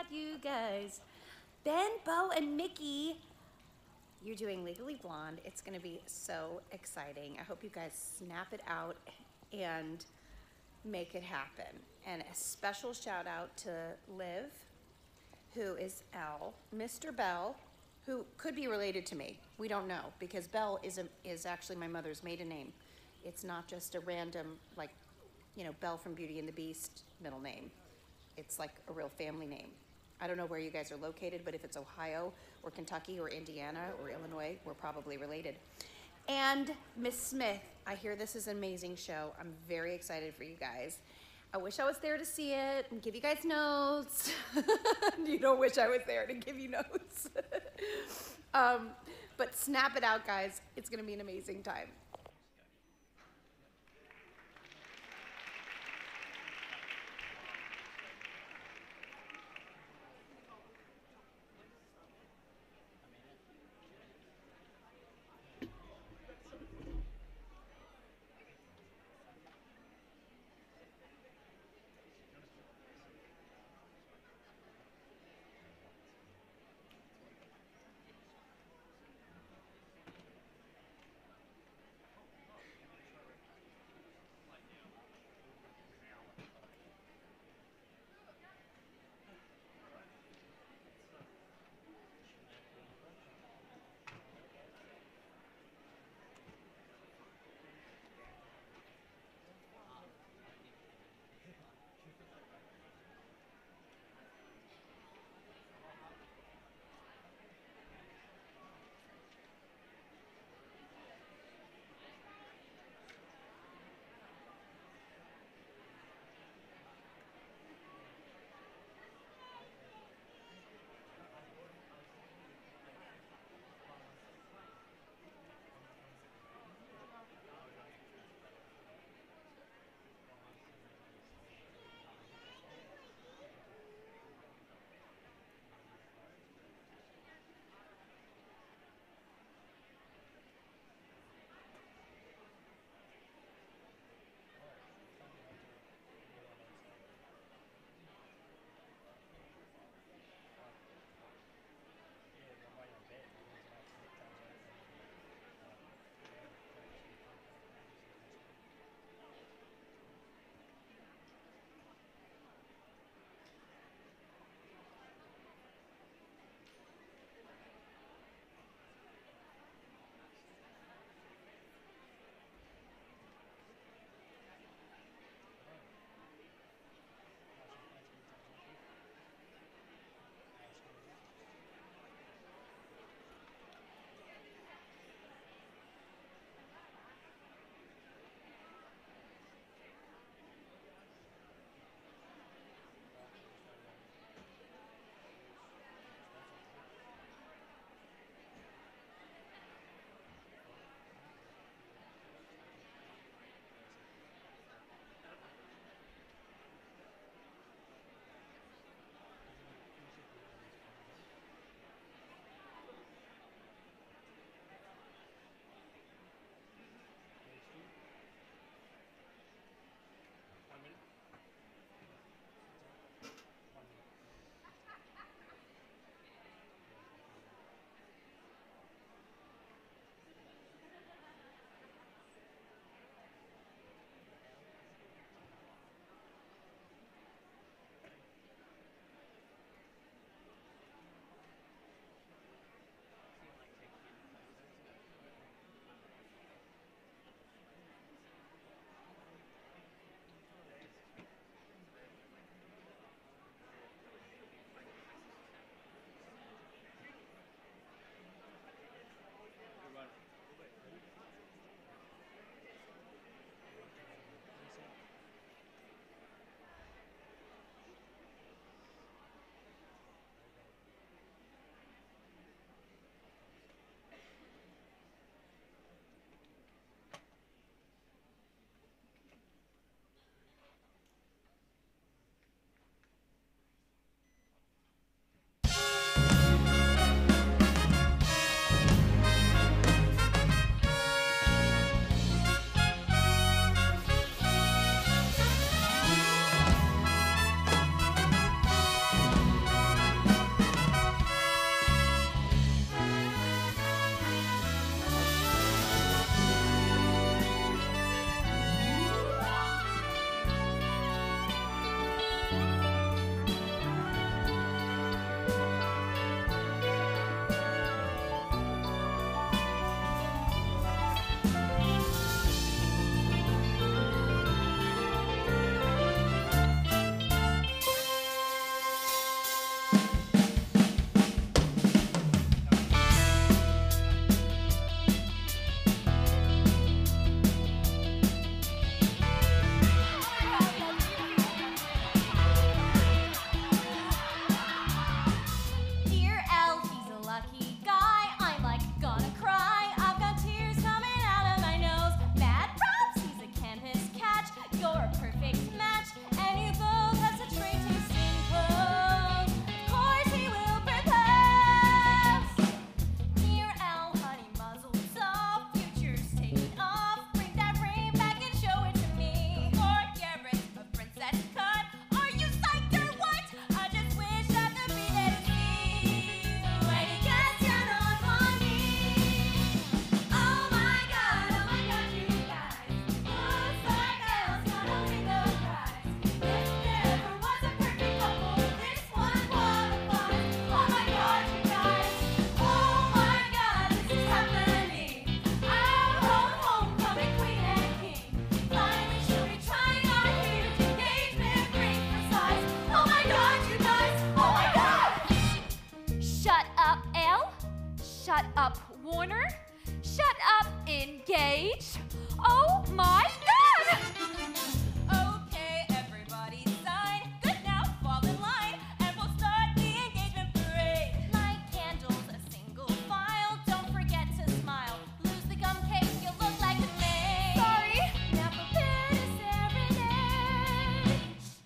got you guys. Ben, Bo, and Mickey, you're doing Legally Blonde. It's gonna be so exciting. I hope you guys snap it out and make it happen. And a special shout out to Liv, who is Elle, Mr. Bell, who could be related to me. We don't know, because Bell is actually my mother's maiden name. It's not just a random, like, Belle from Beauty and the Beast middle name. It's like a real family name. I don't know where you guys are located, but if it's Ohio or Kentucky or Indiana or Illinois, we're probably related. And Miss Smith, I hear this is an amazing show. I'm very excited for you guys. I wish I was there to see it and give you guys notes. You don't wish I was there to give you notes. But snap it out, guys. It's gonna be an amazing time. Shut up, Warner. Shut up, Engage. Oh my God! Okay, everybody sign. Good, now fall in line, and we'll start the engagement parade. Light candles, a single file. Don't forget to smile. Lose the gum cake, you'll look like a maid. Sorry. Now prepare to serenade.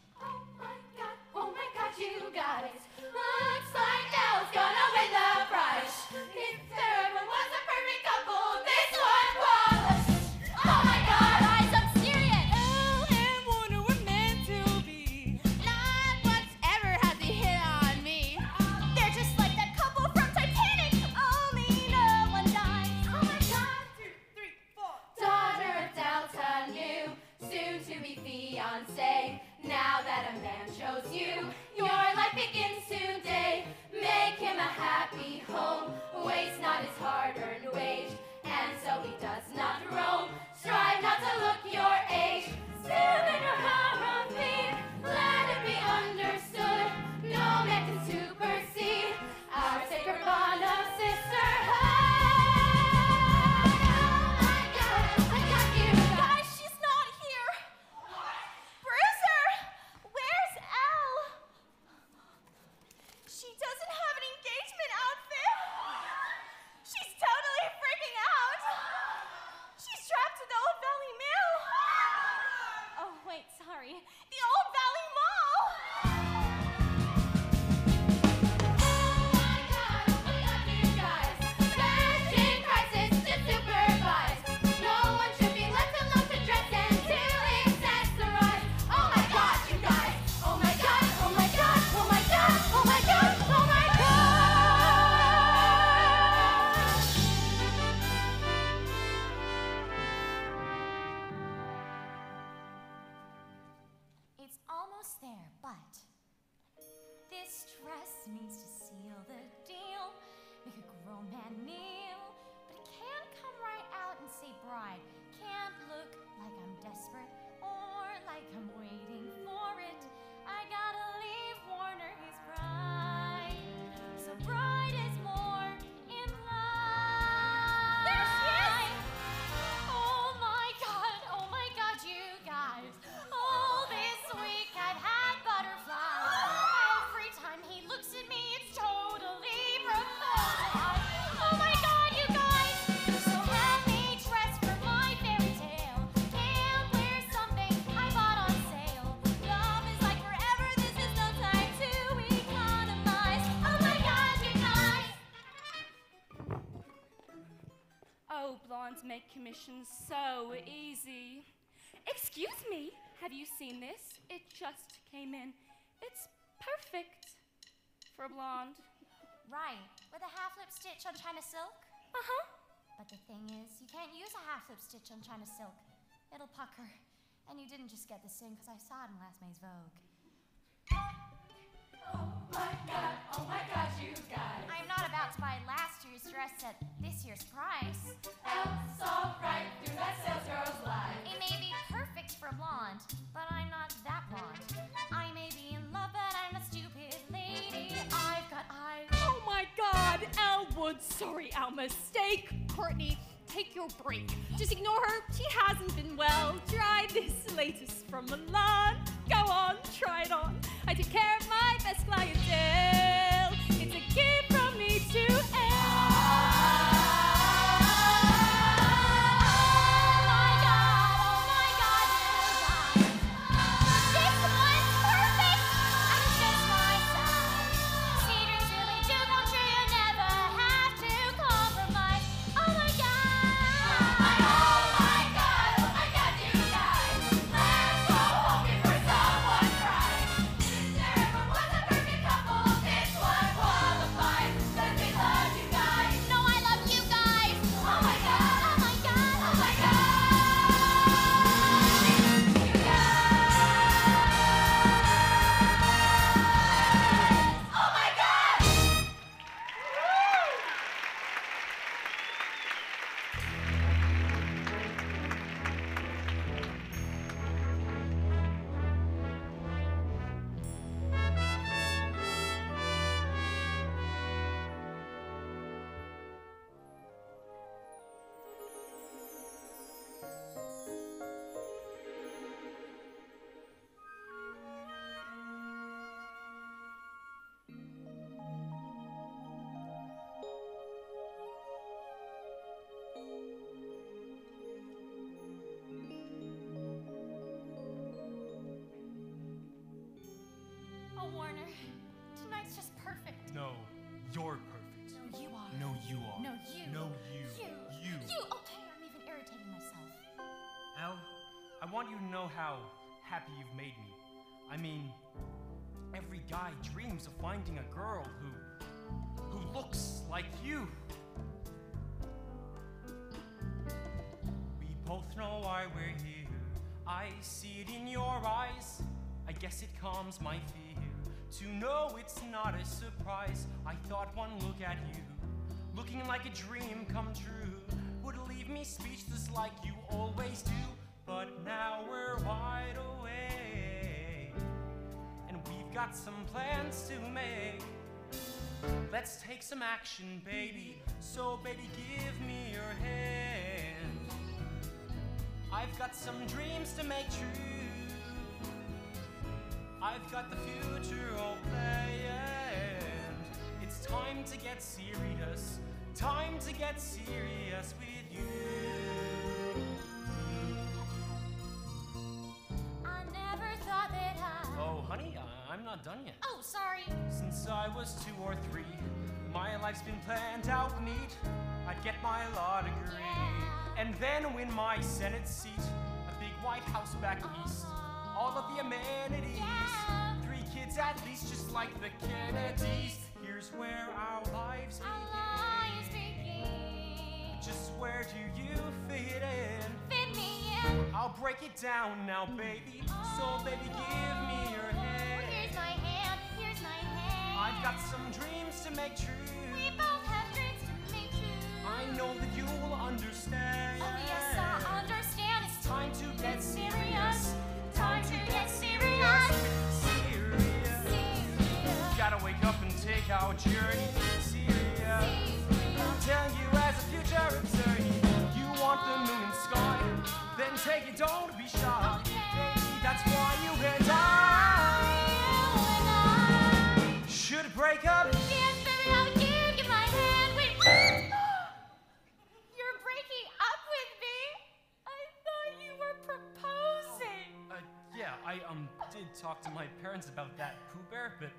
Oh my God, you guys. Looks like Elle's gonna win the prize. If there ever was a perfect couple, this one was. Oh my God, guys, I'm serious. Elle and Warner were meant to be. Not once ever has he hit on me. They're just like that couple from Titanic. Only no one dies. Oh my God. 2, 3, 4. Daughter of Delta New, soon to be fiancé. Now that a man chose you, your life begins today. Make him a happy home, waste not his hard-earned wage, and so he does not roam. Strive not to look your age. Still in your harem feed, let it be understood. No man can supersede our sacred bond of sisterhood. I got you. Guys, she's not here. Bruiser, where's Elle? She doesn't have an engagement outfit. She's totally freaking out. She's trapped at the Old Valley Mill. Oh, wait, sorry. The Old Valley Mall. Oh my God, you guys. Virgin crisis to supervise. No one should be left alone to dress and to accessorize. Oh my God, you guys. Oh my God, oh my God, oh my God, oh my God, oh my God. It's almost there, but this dress needs to seal the deal. Make a grown man kneel, but it can't come right out and say bride. Can't look like I'm desperate or like I'm waiting for it. I gotta leave Warner his bride, so bride is more implied. There she is! Oh my God, you guys. All this week I've had butterflies. Every time he looks at me, it's totally proposed. Oh my God, you guys. So help me dress for my fairy tale. Can't wear something I bought on sale. Love is like forever, this is no time to economize. Oh my God, you guys. Oh, blondes make commissions so easy. Excuse me, have you seen this? It just came in. It's perfect for a blonde. Right, with a half lip stitch on China silk. Uh-huh. But the thing is, you can't use a half lip stitch on China silk. It'll pucker. And you didn't just get this in because I saw it in last May's Vogue. Oh my God, you guys. I'm not about to buy last year's dress at this year's price. Elle saw right through that salesgirl's lie. It may be perfect for a blonde, but I'm not that blonde. I may be in love, but I'm a stupid lady. I've got eyes. Oh my God, Elwood. Sorry, our mistake. Courtney, take your break. Just ignore her. She hasn't been well. Try this latest from Milan. Go on, try it on. I take care of my best clientele. It's a gift from me to Oh you. No, you. You. Okay, I'm even irritating myself. Al, I want you to know how happy you've made me. I mean, every guy dreams of finding a girl who looks like you. We both know why we're here. I see it in your eyes. I guess it calms my fear to know it's not a surprise. I thought one look at you, looking like a dream come true, would leave me speechless like you always do. But now we're wide awake, and we've got some plans to make. Let's take some action, baby. So, baby, give me your hand. I've got some dreams to make true. I've got the future all planned. It's time to get serious. Time to get serious with you. I never thought that Oh, honey, I'm not done yet. Oh, sorry. Since I was 2 or 3, my life's been planned out neat. I'd get my law degree, and then win my Senate seat. A big White House back east. All of the amenities. 3 kids at least, just like the Kennedys. Here's where our lives begin. Just where do you fit in? Fit me in. I'll break it down now, baby. So, baby, give me your hand. Here's my hand. Here's my hand. I've got some dreams to make true. We both have dreams to make true. I know that you'll understand. Oh, yes, I understand. It's time to get serious. Time to get serious. Serious. Gotta wake up and take our journey serious. I'll tell you as a future attorney, you want the moon and sky, then take it, don't be shy. Baby, that's why you and I should break up. Yes, baby, I'll give you my hand. Wait. You're breaking up with me? I thought you were proposing. Yeah, I did talk to my parents about that, Pooh Bear, but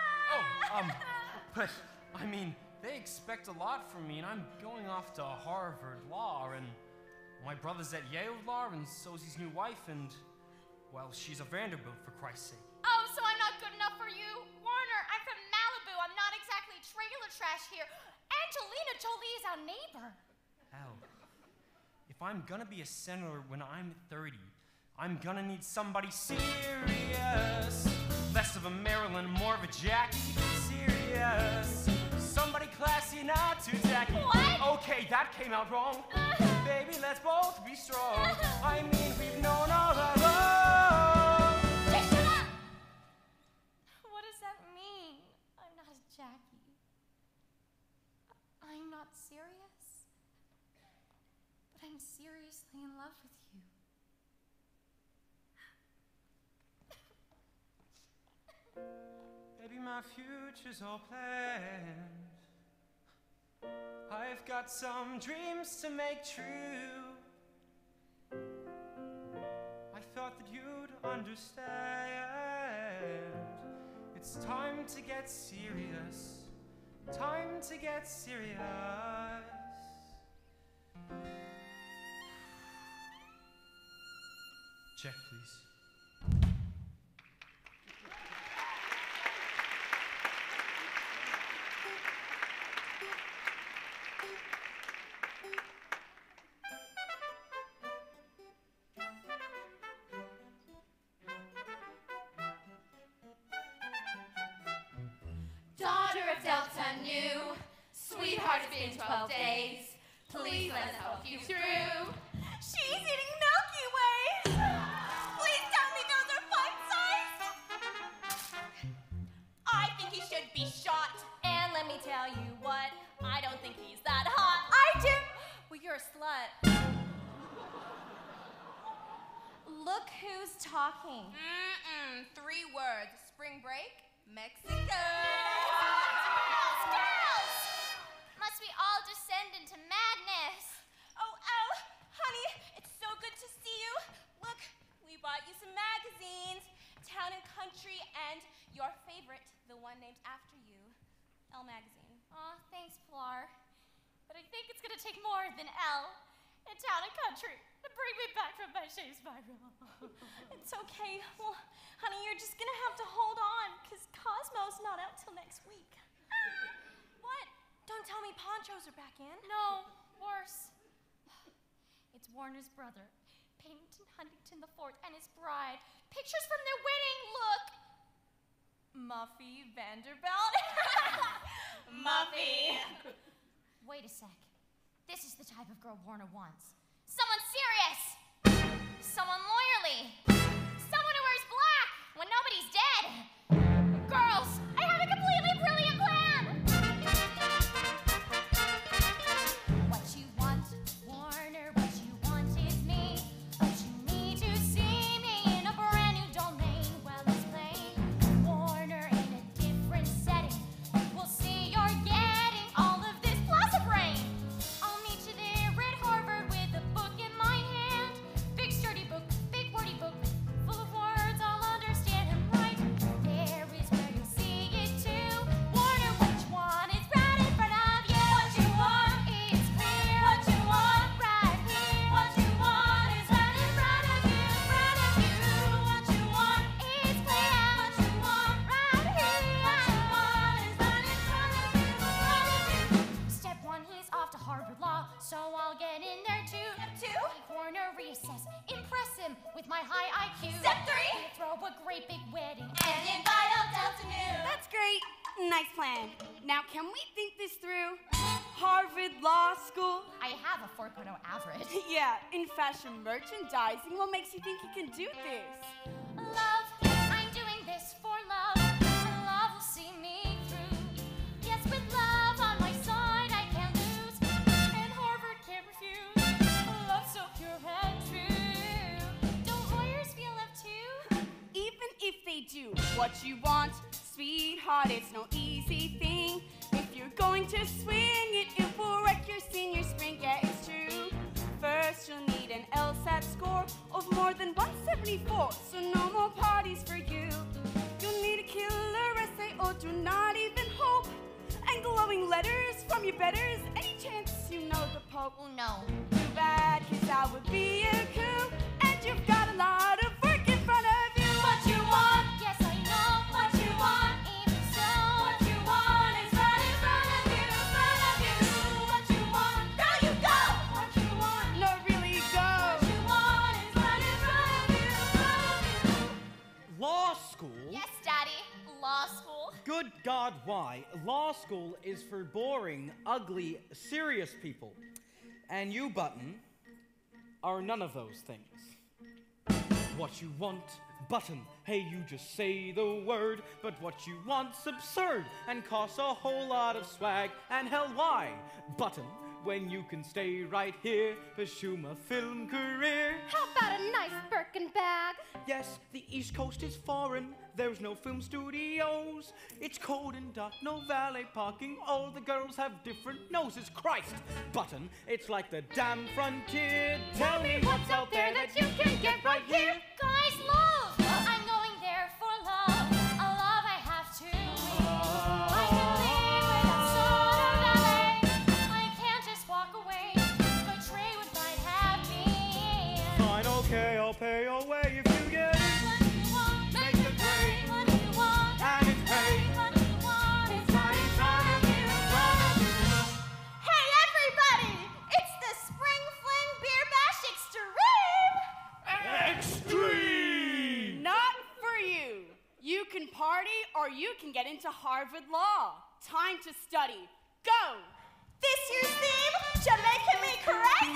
but I mean, they expect a lot from me, and I'm going off to Harvard Law, and my brother's at Yale Law, and so's his new wife, and well, she's a Vanderbilt, for Christ's sake. Oh, so I'm not good enough for you? Warner, I'm from Malibu. I'm not exactly trailer trash here. Angelina Jolie is our neighbor. Al, if I'm gonna be a senator when I'm 30, I'm gonna need somebody serious. Less of a Marilyn, more of a Jackie. Serious. Somebody classy, not too tacky. What? Okay, that came out wrong. Baby, let's both be strong. I mean, we've known all along. Just shut up! What does that mean? I'm not a Jackie. I'm not serious. But I'm seriously in love with you. Baby, my future's all planned. I've got some dreams to make true. I thought that you'd understand. It's time to get serious. Time to get serious. Check, please. Daughter of Delta Nu, sweetheart, it's been 12 days. Please let's help you through. She's eating Milky Ways. Please tell me those are fun-sized. I think he should be shot. And let me tell you what, I don't think he's that hot. I do. Well, you're a slut. Look who's talking. 3 words. Spring break, Mexico. Girls! Must we all descend into madness? Oh, honey, it's so good to see you. Look, we bought you some magazines, Town and Country, and your favorite, the one named after you, Elle magazine. Aw, thanks, Pilar. But I think it's gonna take more than L in Town and Country to bring me back from my shame spiral. It's okay. Well, honey, you're just gonna have to hold on, because Cosmo's not out till next week. What? Don't tell me Ponchos are back in. No, worse. It's Warner's brother, Pennington Huntington IV, and his bride. Pictures from their wedding, look! Muffy Vanderbilt? Muffy. Wait a sec. This is the type of girl Warner wants. Someone serious! Someone lawyerly! Someone who wears black when nobody's dead! Girls, I have a completely brilliant plan! What you want, Warner, what you want is me. But you need to see me in a brand new domain. Well, it's plain. Warner in a different setting. We'll see you're getting all of this plaza brain. I'll meet you there at Harvard with a book in my hand. Big sturdy book, big wordy book, full of words I'll understand and write. There is where you'll see it too. Warner, what you want is right in front of you. What you want is clear. What you want right here. What you want is right in front of you. Front of you. What you want is clear. What you want right here. What you want is right in front of you. Front of you. Step one, he's off to Harvard Law, so I'll get in there too. Step two? Corner recess, impress him with my high IQ. Step three? Throw a great big wedding And invite all Delta Nu. That's great. Nice plan. Now, can we think this through? Harvard Law School? I have a 4.0 average. Yeah, in fashion merchandising. What makes you think you can do this? Love, I'm doing this for love. Love will see me through. Yes, with love on my side, I can't lose. And Harvard can't refuse. Love so pure and true. Don't lawyers feel love too? Even if they do, what you want, sweetheart, it's no easy thing. If you're going to swing it, it will wreck your senior spring. Yeah, it's true. First, you'll need an LSAT score of more than 174, so no more parties for you. You'll need a killer essay, or do not even hope. And glowing letters from your betters. Any chance you know the Pope? Oh no. Too bad, 'cause that would be a coup. And you've got a lot of work in front of you. What you want? Yes, I know What you want? even so. What you want is right in front of you. Front of you. What you want? Girl, you go. What you want? No, really go. What you want is right in front of you. Front of you. Law school? Yes, Daddy. Law school. Good God, why? Law school is for boring, ugly, serious people. And you, Button, are none of those things. What you want, Button, hey, you just say the word. But what you want's absurd and costs a whole lot of swag. And hell, why, Button, when you can stay right here, pursue my film career? How about a nice Birkin bag? Yes, the East Coast is foreign. There's no film studios. It's cold and dark, no valet parking. All the girls have different noses. Christ, Button, it's like the damn frontier. Tell me what's out there that you can get right here. Guys, love! I'm going there for love. A love I have to win. I can leave without sword or valet. I can't just walk away. Betray what might have been. Fine, okay, I'll pay your way if you get it. What do you want? Make it great. What do you want? And it's paid. What do you want? It's right in front of you, front of you. Hey, everybody! It's the Spring Fling Beer Bash Extreme! Extreme! Not for you. You can party or you can get into Harvard Law. Time to study. Go! This year's theme, Jamaican Me Correct?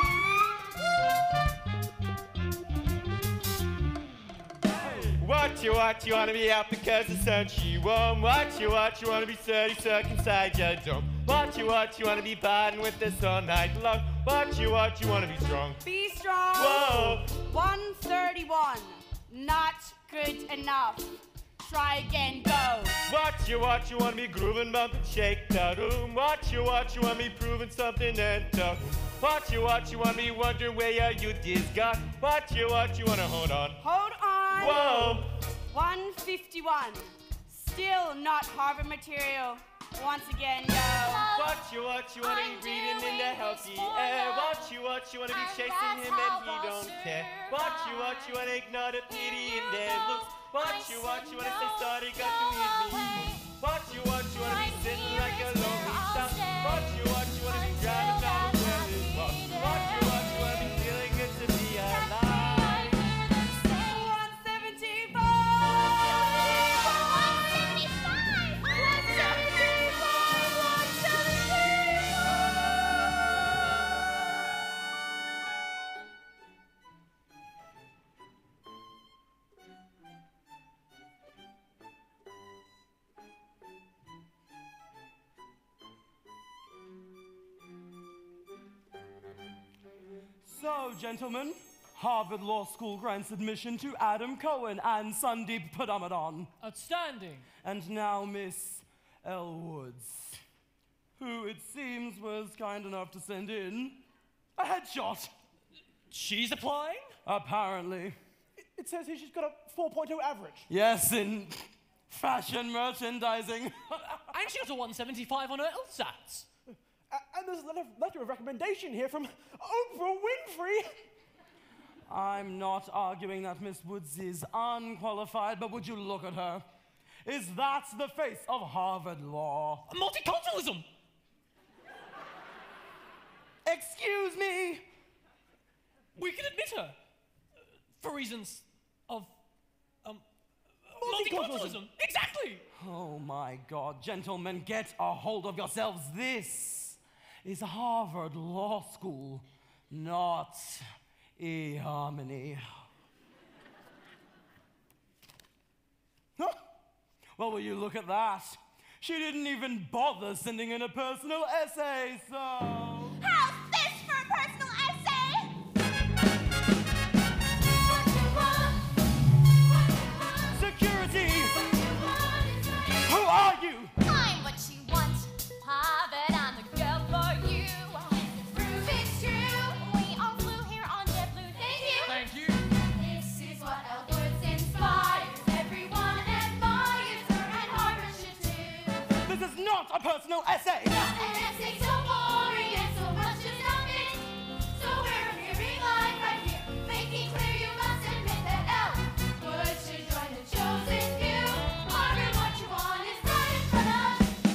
What you wanna be out because the sun she warm. What you wanna be sturdy, stuck inside your dome. What you wanna be biting with this all night long. What you wanna be strong. Be strong. Whoa! 131. Not good enough. Try again, go. What you wanna be grooving, bumping, shake the room. What you wanna be proving something and tough. What you wanna be wondering where your youth is gone. What you wanna hold on. Hold on. Whoa! 151. Still not Harvard material. Once again, go. What you wanna be breathing in the healthy air. What you wanna be chasing him and he don't care. What you wanna ignore the pity in their looks. What you wanna say sorry, got to hit me. What you wanna be sitting like a lonely star. What you wanna be driving down the well walk. What you wanna be feeling good to be alive. 175. So, gentlemen, Harvard Law School grants admission to Adam Cohen and Sandeep Padamadan. Outstanding. And now Miss L. Woods, who it seems was kind enough to send in a headshot. She's applying? Apparently. It says here she's got a 4.0 average. Yes, in fashion merchandising. And she got a 175 on her LSATs. And there's a letter of recommendation here from Oprah Winfrey. I'm not arguing that Miss Woods is unqualified, but would you look at her? Is that the face of Harvard Law? Multiculturalism! Excuse me? We can admit her. For reasons of, multiculturalism. Exactly! Oh my God, gentlemen, get a hold of yourselves. This is Harvard Law School, not eHarmony. Huh? Well, will you look at that? She didn't even bother sending in a personal essay, so... How's this for a personal essay? Security! Who are you? I'm what you want. Harvard, I'm the girl for you. Prove it's true. We all flew here on JetBlue. Thank you. Thank you. This is what Elwood's inspires. Everyone admires her, and Harvard should too. This is not a personal essay! An essay so boring and so much to stop it. So we're appearing live right here, making clear you must admit that Elwood should join the chosen few. Harvard, what you want is right in front of.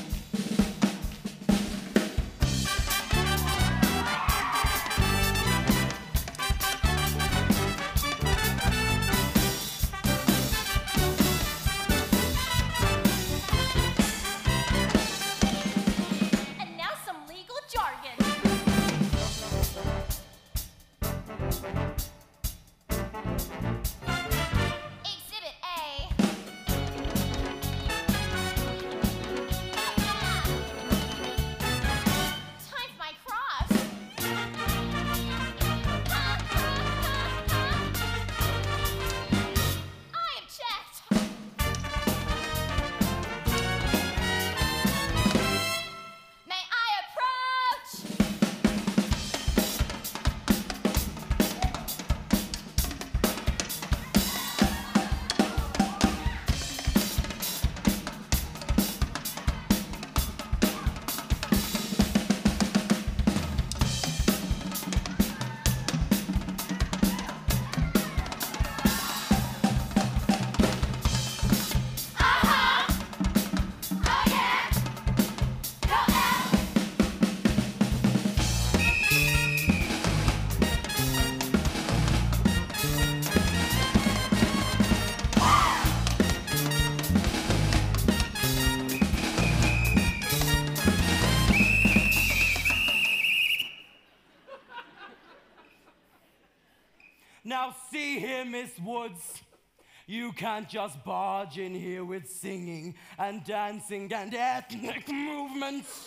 And now some legal jargon. Exhibit A. Times my cross. I object. May I approach? Oh yeah. Go L. Now see here, Miss Woods. You can't just barge in here with singing and dancing and ethnic movements.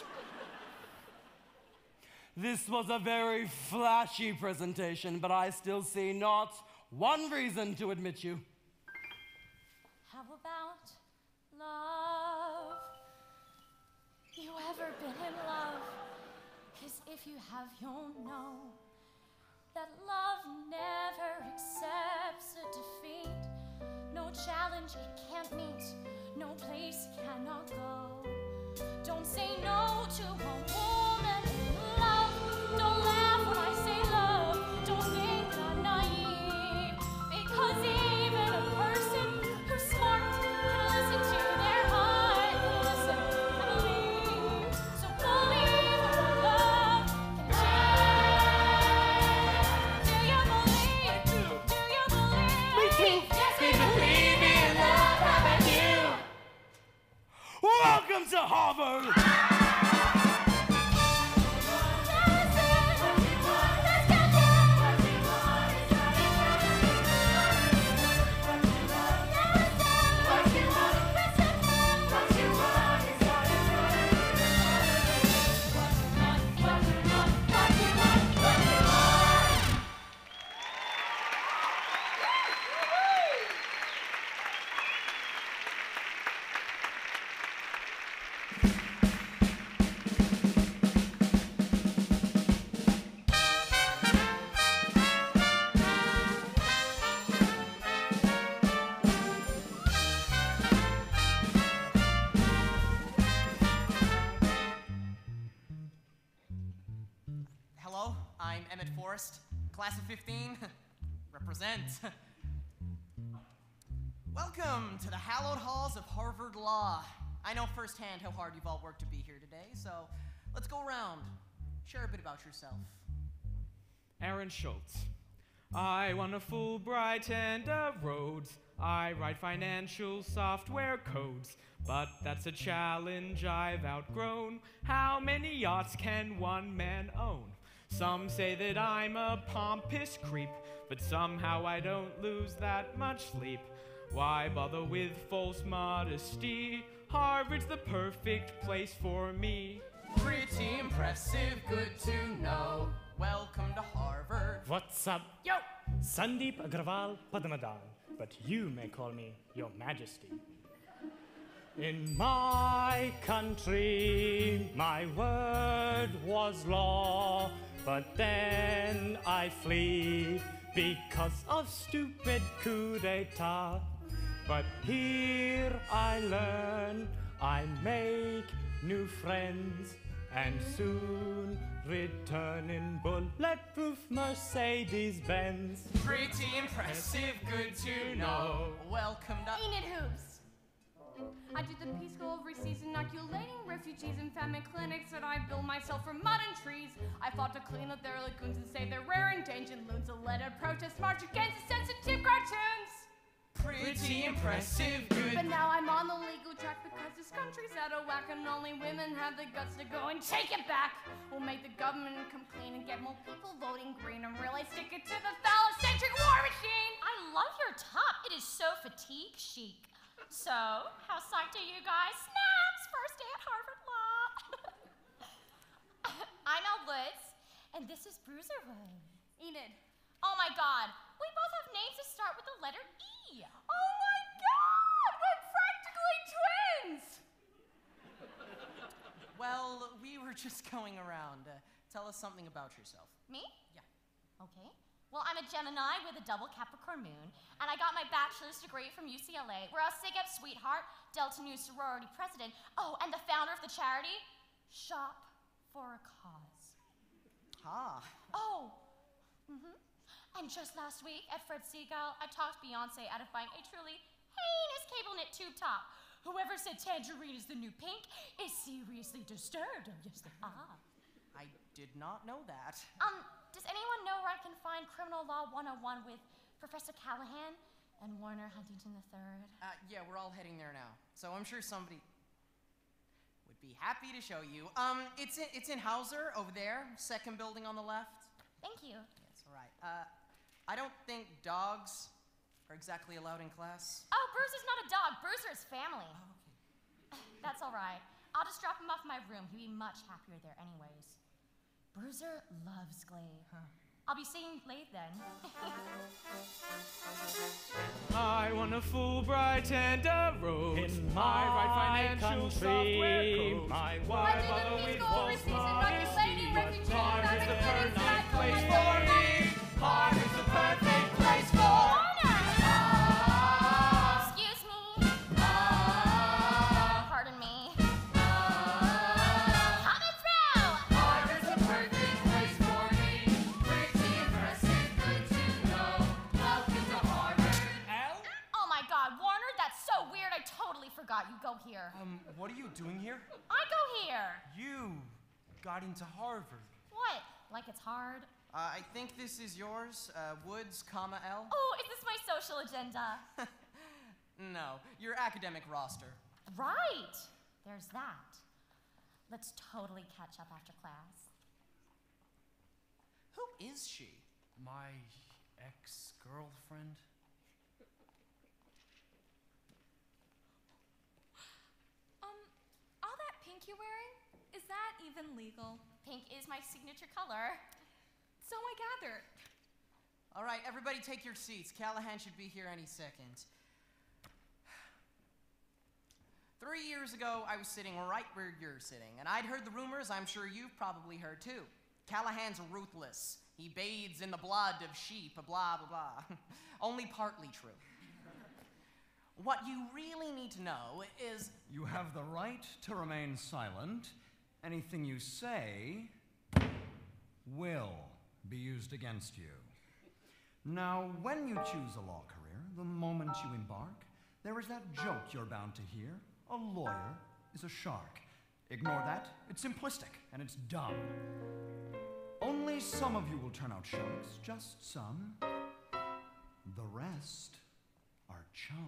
This was a very flashy presentation, but I still see not one reason to admit you. How about love? You ever been in love? 'Cause if you have, you'll know that love never accepts a defeat. No challenge it can't meet, no place it cannot go. Don't say no to a woman in love. Don't laugh when I say love. Don't think that I'm naive. Because even a person who's smart can listen to their heart. Listen and believe. So believe that my love can change. Do you believe? Do you believe? Me too. Yes, we believe in love. How about you? Welcome to Harvard! Hello, I'm Emmett Forrest, class of 15. Represent. Welcome to the hallowed halls of Harvard Law. I know firsthand how hard you've all worked to be here today, so let's go around. Share a bit about yourself. Aaron Schultz. I won a Fulbright and a Rhodes. I write financial software codes, but that's a challenge I've outgrown. How many yachts can one man own? Some say that I'm a pompous creep, but somehow I don't lose that much sleep. Why bother with false modesty? Harvard's the perfect place for me. Pretty impressive, good to know. Welcome to Harvard. What's up? Yo! Sandeep Agrawal Padmadan, but you may call me Your Majesty. In my country, my word was law, but then I flee because of stupid coup d'etat. But here I learn, I make new friends, and soon return in bulletproof Mercedes-Benz. Pretty impressive, good to know. Welcome to Enid Hoops. I do the Peace Corps overseas, inoculating refugees in famine clinics that I build myself from mud and trees. I fought to clean up their lagoons and save their rare endangered loons. I led a protest march against the sensitive cartoons. pretty impressive, good. But now I'm on the legal track because this country's out of whack and only women have the guts to go and take it back. We'll make the government come clean and get more people voting green and really stick it to the phallocentric war machine. I love your top. It is so fatigue chic. So, how psyched are you guys? Snaps! First day at Harvard Law. I'm Elle Woods, and this is Bruiserwood. Enid. Oh my god, we both have names that start with the letter E. Oh my god, we're practically twins! Well, we were just going around. Tell us something about yourself. Me? Yeah. Okay. Well, I'm a Gemini with a double Capricorn moon, and I got my bachelor's degree from UCLA, where I was SIG Up Sweetheart, Delta Nu sorority president, oh, and the founder of the charity, Shop for a Cause. Ah. Oh, And just last week at Fred Seagull, I talked Beyonce out of buying a truly heinous cable knit tube top. Whoever said tangerine is the new pink is seriously disturbed. Oh, yes, they are. I did not know that. Does anyone know where I can find Criminal Law 101 with Professor Callahan and Warner Huntington III? Yeah, we're all heading there now. So I'm sure somebody would be happy to show you. It's in Hauser over there, second building on the left. Thank you. That's all right. I don't think dogs are exactly allowed in class. Oh, Bruiser's not a dog. Bruiser is family. Oh, okay. That's all right. I'll just drop him off in my room. He'd be much happier there anyways. Bruiser loves Glee. Huh. I'll be seeing late then. I won a Fulbright and a Rhodes. In I write my financial country, software codes. my Why I bother did the with Peace Corps false overseas, modesty? inoculating refugees in Harvard's the famine clinics perfect that I place built for myself me. Harvard's the perfect place for Excuse me. Pardon me. here. What are you doing here? I go here. You got into Harvard. What? Like it's hard? I think this is yours, Woods, L. Oh, is this my social agenda? No, your academic roster. Right. There's that. Let's totally catch up after class. Who is she? My ex-girlfriend. All that pink you're wearing, is that even legal? Pink is my signature color. So I gathered. All right, everybody take your seats. Callahan should be here any second. 3 years ago, I was sitting right where you're sitting, and I'd heard the rumors I'm sure you've probably heard too. Callahan's ruthless. He bathes in the blood of sheep, blah, blah, blah. Only partly true. What you really need to know is... You have the right to remain silent. Anything you say will be used against you. Now, when you choose a law career, the moment you embark, there is that joke you're bound to hear. A lawyer is a shark. Ignore that. It's simplistic and it's dumb. Only some of you will turn out sharks, just some. The rest are chum.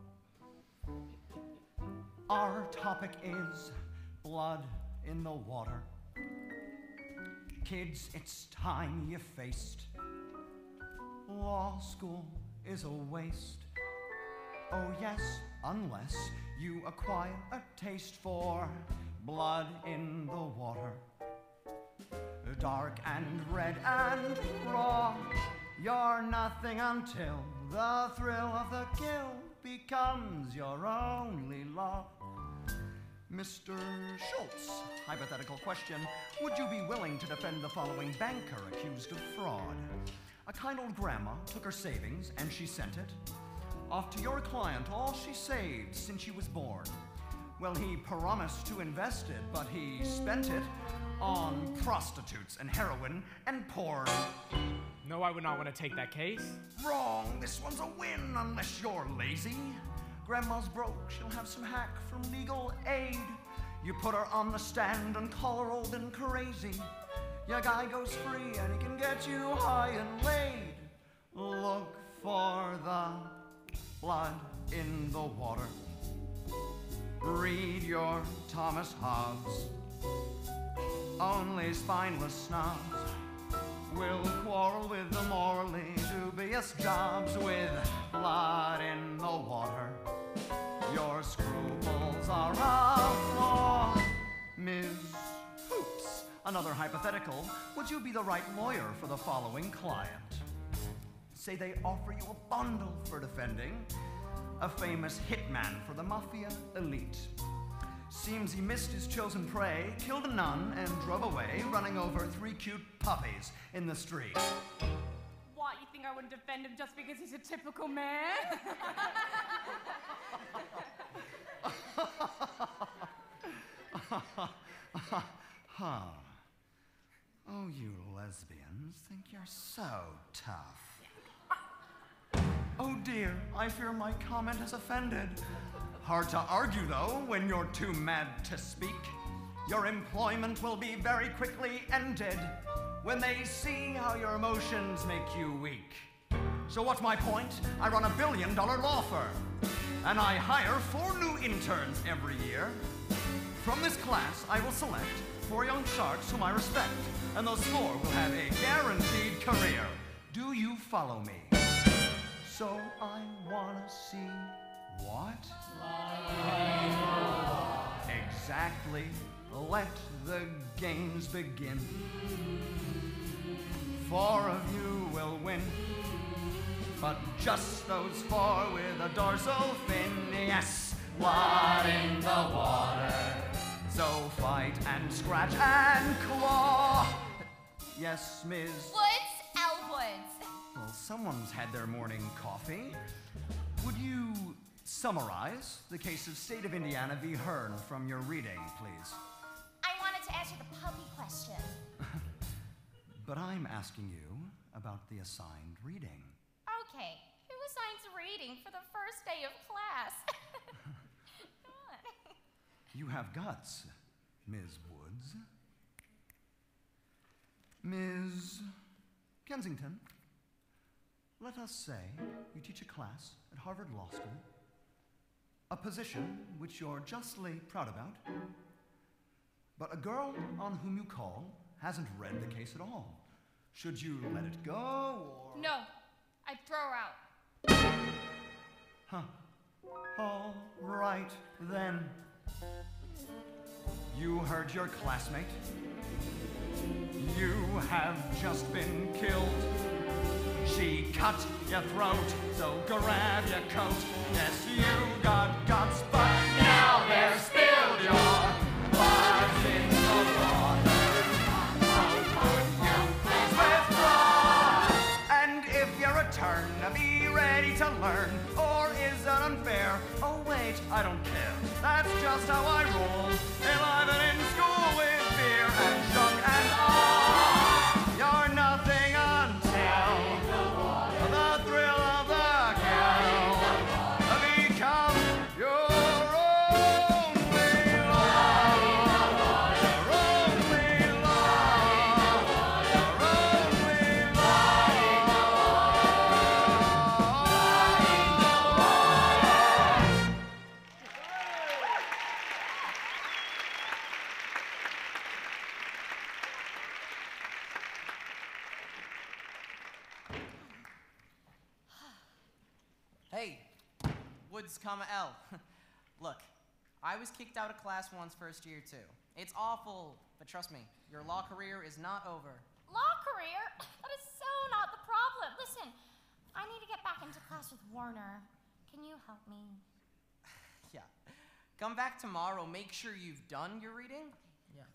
Our topic is blood in the water. Kids, it's time you faced. Law school is a waste. Oh yes, unless you acquire a taste for blood in the water. Dark and red and raw, you're nothing until the thrill of the kill becomes your only law. Mr. Schultz, hypothetical question. Would you be willing to defend the following banker accused of fraud? A kind old grandma took her savings and she sent it off to your client, all she saved since she was born. Well, he promised to invest it, but he spent it on prostitutes and heroin and porn. No, I would not want to take that case. Wrong. This one's a win unless you're lazy. Grandma's broke. She'll have some hack from legal aid. You put her on the stand and call her old and crazy. Your guy goes free and he can get you high and laid. Look for the blood in the water. Read your Thomas Hobbes. Only spineless snobs will quarrel with the morally dubious jobs with blood in the water. Your scruples are a flaw. Ms. Hoops, another hypothetical. Would you be the right lawyer for the following client? Say they offer you a bundle for defending a famous hitman for the mafia elite. Seems he missed his chosen prey, killed a nun, and drove away, running over 3 cute puppies in the street. What, you think I wouldn't defend him just because he's a typical man? Oh, you lesbians think you're so tough. Oh dear, I fear my comment has offended. Hard to argue, though, when you're too mad to speak. Your employment will be very quickly ended when they see how your emotions make you weak. So what's my point? I run $1 billion law firm, and I hire 4 new interns every year. From this class, I will select 4 young sharks whom I respect, and those 4 will have a guaranteed career. Do you follow me? So I wanna see what? Exactly. Let the games begin. 4 of you will win, but just those 4 with a dorsal fin. Yes, blood in the water. So fight and scratch and claw. Yes, Ms. Woods, L. Woods. Well, someone's had their morning coffee. Would you summarize the case of State of Indiana v. Hearn from your reading, please? I wanted to answer the puppy question. But I'm asking you about the assigned reading. Okay, who assigns reading for the first day of class? Come on. You have guts, Ms. Woods. Ms. Kensington, let us say you teach a class at Harvard Law School, a position which you're justly proud about, but a girl on whom you call hasn't read the case at all. Should you let it go, or... No, I'd throw her out. Huh. All right, then. You heard your classmate. You have just been killed. She cut your throat, so grab your coat. Yes, you got guts, but now they're spilled. Your blood's in the water. So would you please withdraw? And if you're a turn, be ready to learn. Or is it unfair? Oh wait, I don't care. That's just how I roll. If I've been in school with fear and shock and awe, you're nothing until the thrill of the kill becomes your only law. Your only law. Your only law. Hey, Woods, L. Look, I was kicked out of class once first year too. It's awful, but trust me, your law career is not over. Law career? That is so not the problem. Listen, I need to get back into class with Warner. Can you help me? Yeah. Come back tomorrow, make sure you've done your reading. Yeah.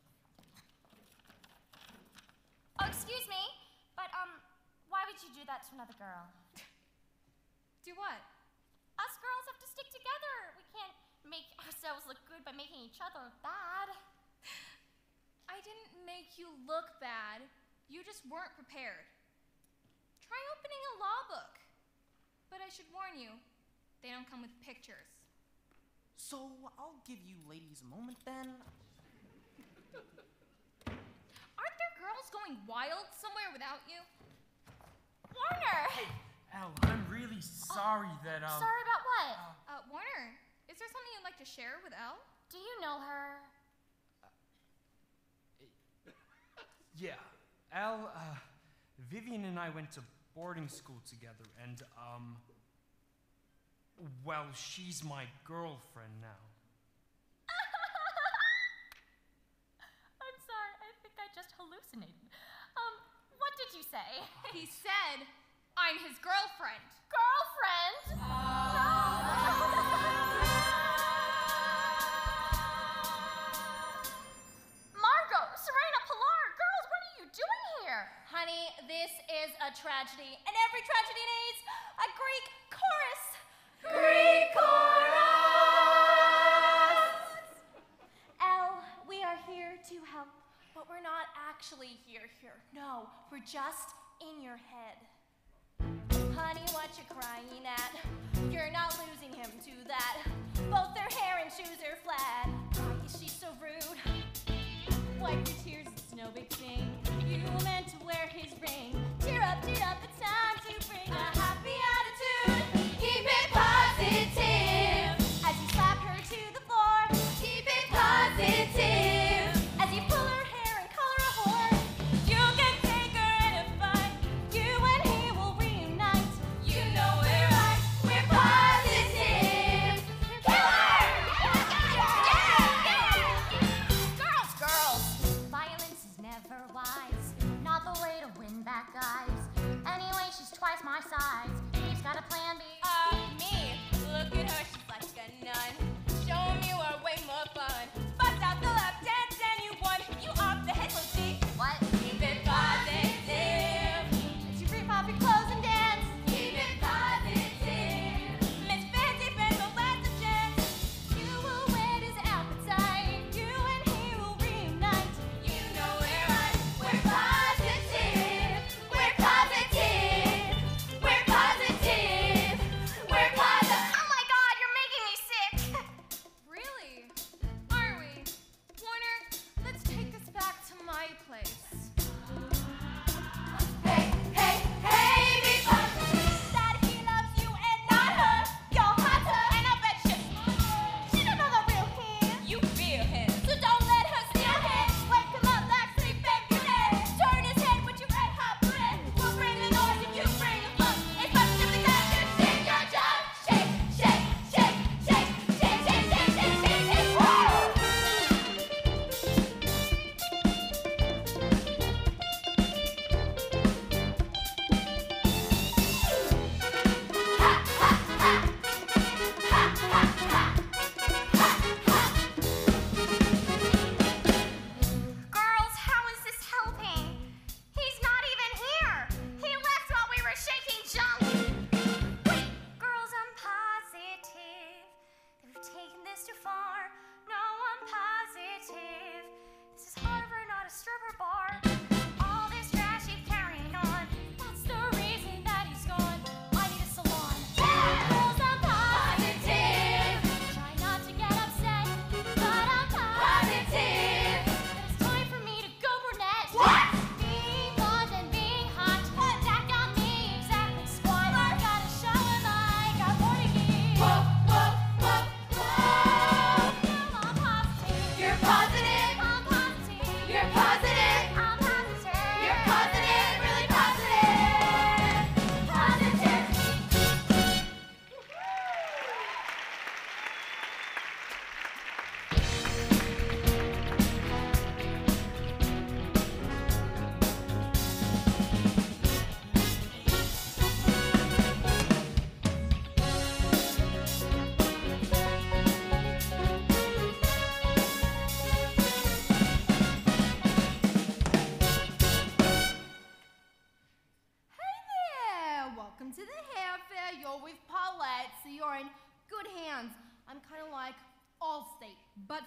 Oh, excuse me, but, why would you do that to another girl? Do what? Us girls have to stick together. We can't make ourselves look good by making each other bad. I didn't make you look bad. You just weren't prepared. Try opening a law book. But I should warn you, they don't come with pictures. So, I'll give you ladies a moment then. Aren't there girls going wild somewhere without you? Warner! Hey, Al, I'm really sorry that, Sorry about what? Warner, is there something you'd like to share with Elle? Do you know her? Yeah, Al, Vivian and I went to boarding school together, and, well, she's my girlfriend now. I'm sorry, I think I just hallucinated. What did you say? He said, I'm his girlfriend. Girlfriend? Margot, Serena, Pilar, girls, what are you doing here? Honey, this is a tragedy, and every tragedy needs a Greek chorus. Greek chorus! Elle, we are here to help, but we're not actually here. No, we're just in your head. Honey, what you crying at? You're not losing him to that. Both their hair and shoes are flat. Why is she so rude? Wipe your tears, it's no big thing. You meant to wear his ring. Cheer up, it's time to bring a happy attitude. Keep it positive. As you slap her to the floor, keep it positive. As you pull her hair and call her a whore, you can take her in a fight. You and he will reunite. You know we're right, we're positive. Killer! Girls, violence is never wise. Not the way to win back guys. Anyone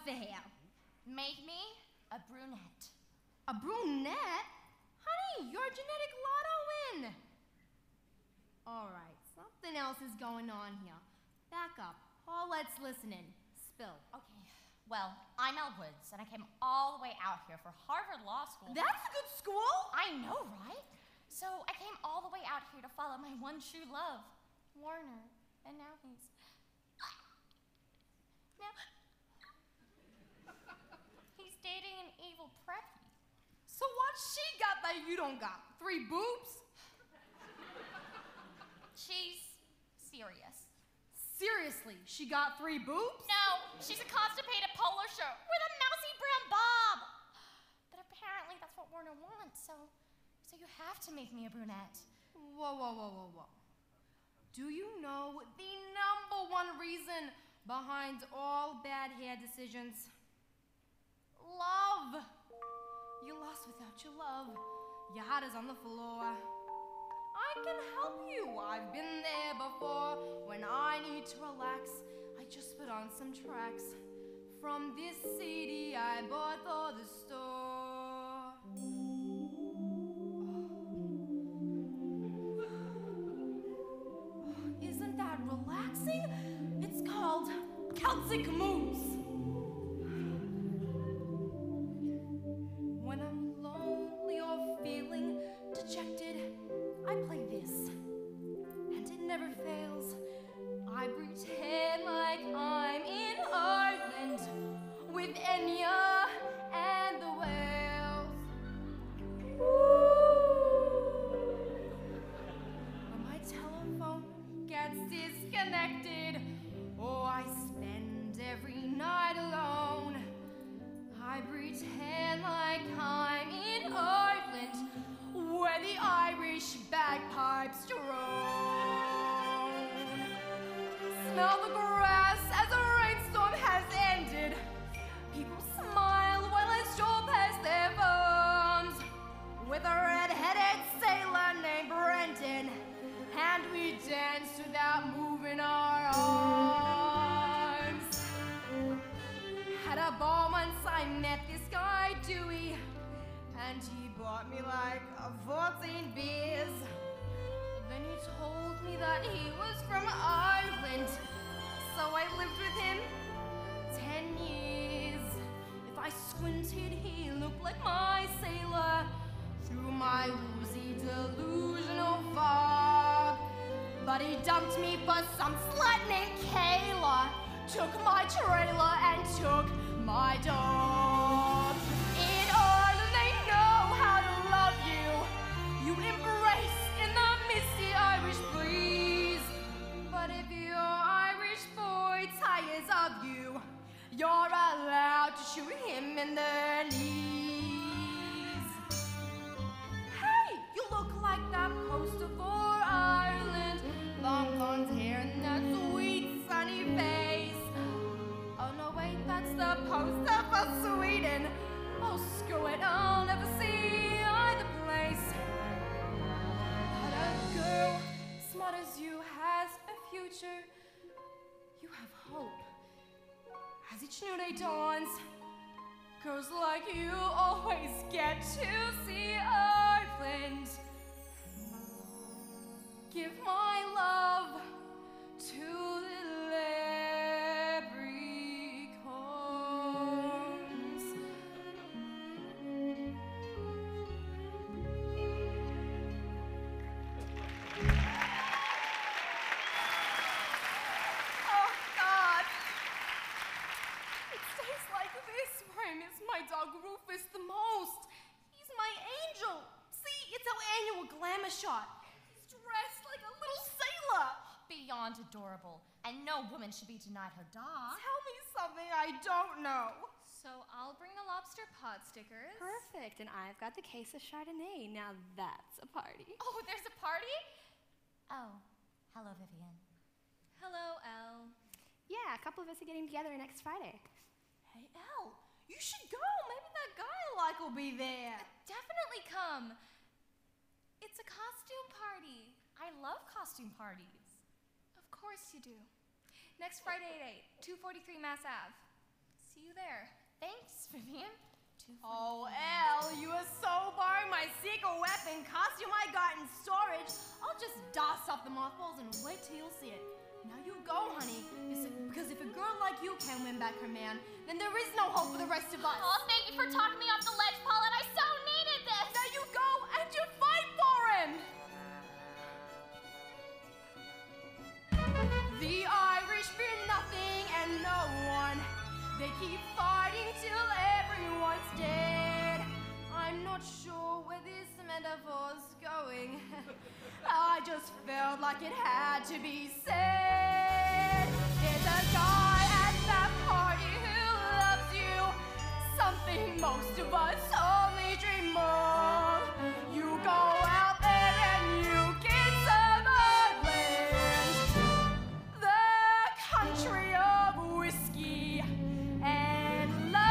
the hair? Make me a brunette. A brunette? Honey, your genetic lotto win. All right, something else is going on here. Back up. Paulette's listening. Spill. Okay, well, I'm Elle Woods, and I came all the way out here for Harvard Law School. That's a good school. I know, right? So I came all the way out here to follow my one true love, Warner, and now he's dating an evil preppy. So what's she got that you don't got? 3 boobs? She's serious. Seriously, she got 3 boobs? No, she's a constipated polar shirt with a mousy brown bob. But apparently that's what Warner wants, so you have to make me a brunette. Whoa. Do you know the #1 reason behind all bad hair decisions? Love. You're lost without your love. Your heart is on the floor. I can help you. I've been there before. When I need to relax, I just put on some tracks from this CD I bought for the store. Isn't that relaxing? It's called Celtic Moves. When I'm lonely or feeling dejected, I play this, and it never fails. I pretend like I'm in Ireland with Enya and the whales. When my telephone gets disconnected, I spend every night alone. I pretend like I'm in Ireland, where the Irish bagpipes drone. Smell the grass as a rainstorm has ended. People smile while I stroll past their farms with a red-headed sailor named Brendan, and we dance without moving our arms. At a bar once I met this guy Dewey, and he bought me like 14 beers. Then he told me that he was from Ireland, so I lived with him 10 years. If I squinted, he looked like my sailor through my woozy delusional fog. But he dumped me for some slut named Kayla, took my trailer and took my dog. In Ireland they know how to love you. You embrace in the misty Irish breeze. But if your Irish boy tires of you, you're allowed to shoot him in the knees. Hey, you look like that poster for Ireland. Long blonde hair and that sweet sunny face. Oh no, wait, that's the poster for Sweden. Oh, screw it, I'll never see either place. But a girl smart as you has a future. You have hope. As each new day dawns, girls like you always get to see Ireland. Give my love to the leprechauns. Oh, God. It stays like this where I miss my dog Rufus the most. He's my angel. See, it's our annual glamour shot. He's dressed like a little sailor. Beyond adorable, and no woman should be denied her dog. Tell me something I don't know. So I'll bring the lobster pod stickers. Perfect, and I've got the case of Chardonnay. Now that's a party. Oh, there's a party? Oh, hello, Vivian. Hello, Elle. Yeah, a couple of us are getting together next Friday. Hey, Elle, you should go. Maybe that guy I like will be there. Definitely come. It's a costume party. I love costume parties. Of course you do. Next Friday at 8, 243 Mass Ave. See you there. Thanks, Vivian. Oh, Elle, you are so borrowing my secret weapon costume I got in storage. I'll just dust off the mothballs and wait till you'll see it. Now you go, honey, because if a girl like you can't win back her man, then there is no hope for the rest of us. Oh, thank you for talking me off the ledge, Paulette. I so needed this. Now you go and you fight for him. The Irish fear nothing and no one. They keep fighting till everyone's dead. I'm not sure where this metaphor's going. I just felt like it had to be said. There's a guy at that party who loves you, something most of us only dream of. You go out there and you get some land, the country of whiskey and love.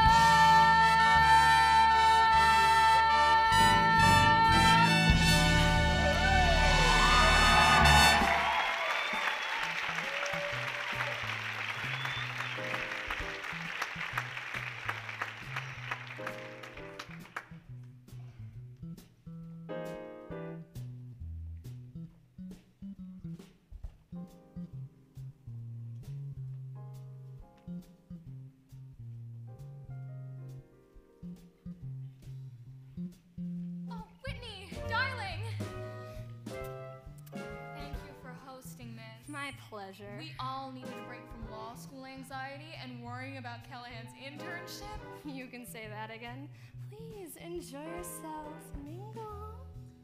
Oh, Whitney, darling. Thank you for hosting this. My pleasure. We all needed a break from law school anxiety and worrying about Callahan's internship. You can say that again. Please enjoy yourself. Mingle.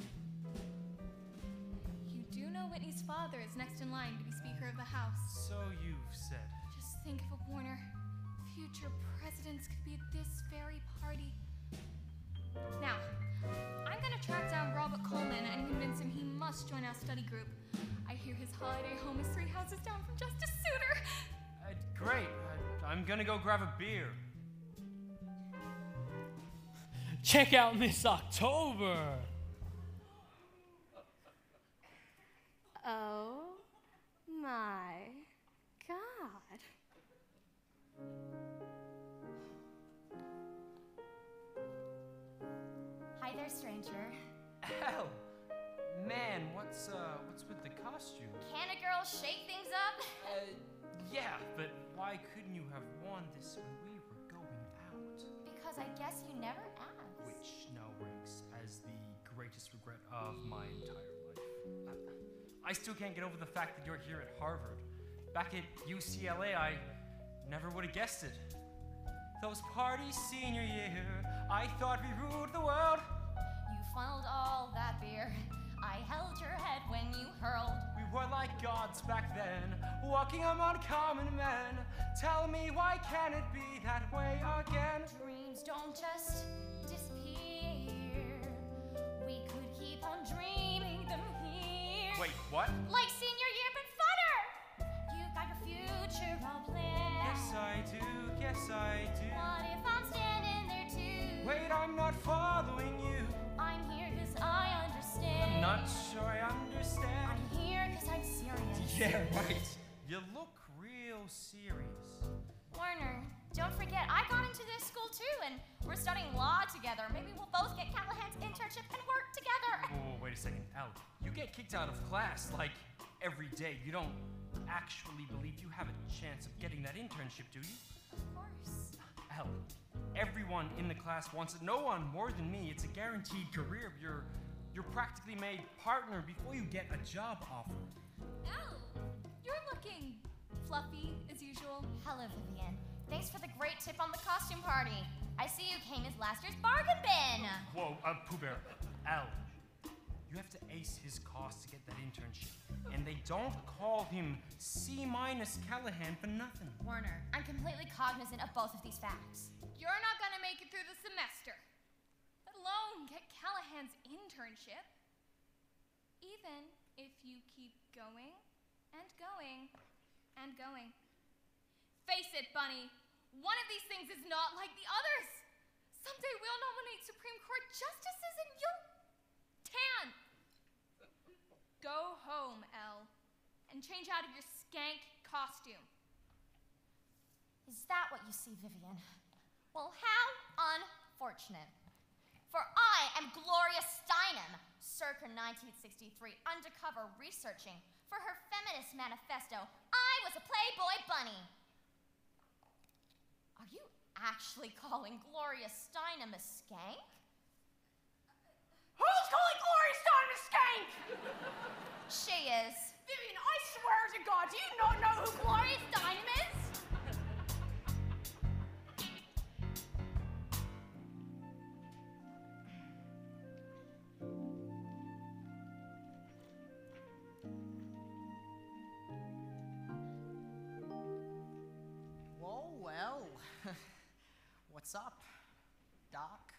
You do know Whitney's father is next in line to be Speaker of the House. So you've said. Just think of it, Warner. Future presidents could be at this very party. Now, I'm gonna track down Robert Coleman and convince him he must join our study group. I hear his holiday home is 3 houses down from Justice Souter. Great. I'm gonna go grab a beer. Check out Miss October. Oh my God. Hi there, stranger. Hell, man, what's with the costume? Can a girl shake things up? Yeah, but why couldn't you have worn this when we were going out? Because I guess you never asked. Which now ranks as the greatest regret of my entire life. I still can't get over the fact that you're here at Harvard. Back at UCLA, I never would have guessed it. Those parties senior year, I thought we ruled the world. You funneled all that beer. I held your head when you hurled. We were like gods back then, walking among common men. Tell me, why can't it be that way again? Dreams don't just disappear. We could keep on dreaming them here. Wait, what? Like senior year, but funner. You got your future all planned. Yes, I do, yes, I do. What if I'm standing there too? Wait, I'm not following you. I'm here cause I understand. I'm not sure I understand. I'm here cause I'm serious. Yeah, right. You look real serious. Warner, don't forget, I got into this school too, and we're studying law together. Maybe we'll both get Callahan's internship and work together. Oh, wait a second. Elle, you get kicked out of class like every day. You don't actually believe you have a chance of getting that internship, do you? Of course. Elle, everyone in the class wants it. No one more than me. It's a guaranteed career. You're practically made partner before you get a job offer. Elle, you're looking fluffy as usual. Hello, Vivian. Thanks for the great tip on the costume party. I see you came as last year's bargain bin. Whoa, Pooh Bear. Elle, you have to ace his cost to get that internship. And they don't call him C- Callahan for nothing. Warner, I'm completely cognizant of both of these facts. You're not gonna make it through the semester, let alone get Callahan's internship. Even if you keep going and going and going. Face it, Bunny, one of these things is not like the others. Someday we'll nominate Supreme Court justices and you'll tan. Go home, Elle, and change out of your skank costume. Is that what you see, Vivian? Well, how unfortunate. For I am Gloria Steinem, circa 1963, undercover researching for her feminist manifesto. I was a Playboy bunny. Are you actually calling Gloria Steinem a skank? Who's calling Gloria Steinem a skank? She is. Vivian, I swear to God, do you not know who Gloria Steinem is? Whoa, well. What's up, Doc?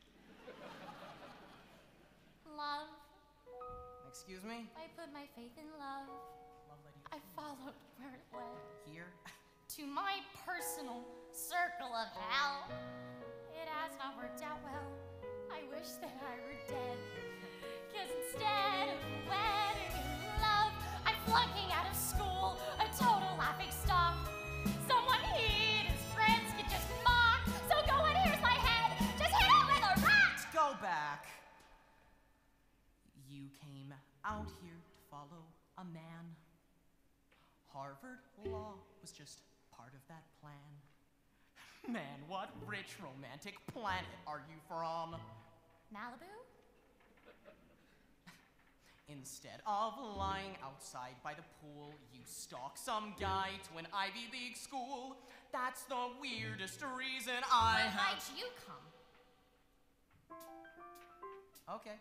Love. Excuse me? I put my faith in love. I followed where it led. Here? To my personal circle of hell. It has not worked out well. I wish that I were dead. 'Cause instead of wedding and love, I'm flunking out of school, a total laughing stock. Someone he and his friends could just mock. So go and here's my head, just hit it with a rock! Go back. You came out here to follow a man. Harvard Law was just part of that plan. Man, what rich romantic planet are you from? Malibu? Instead of lying outside by the pool, you stalk some guy to an Ivy League school. That's the weirdest reason I have. Why'd you come? Okay.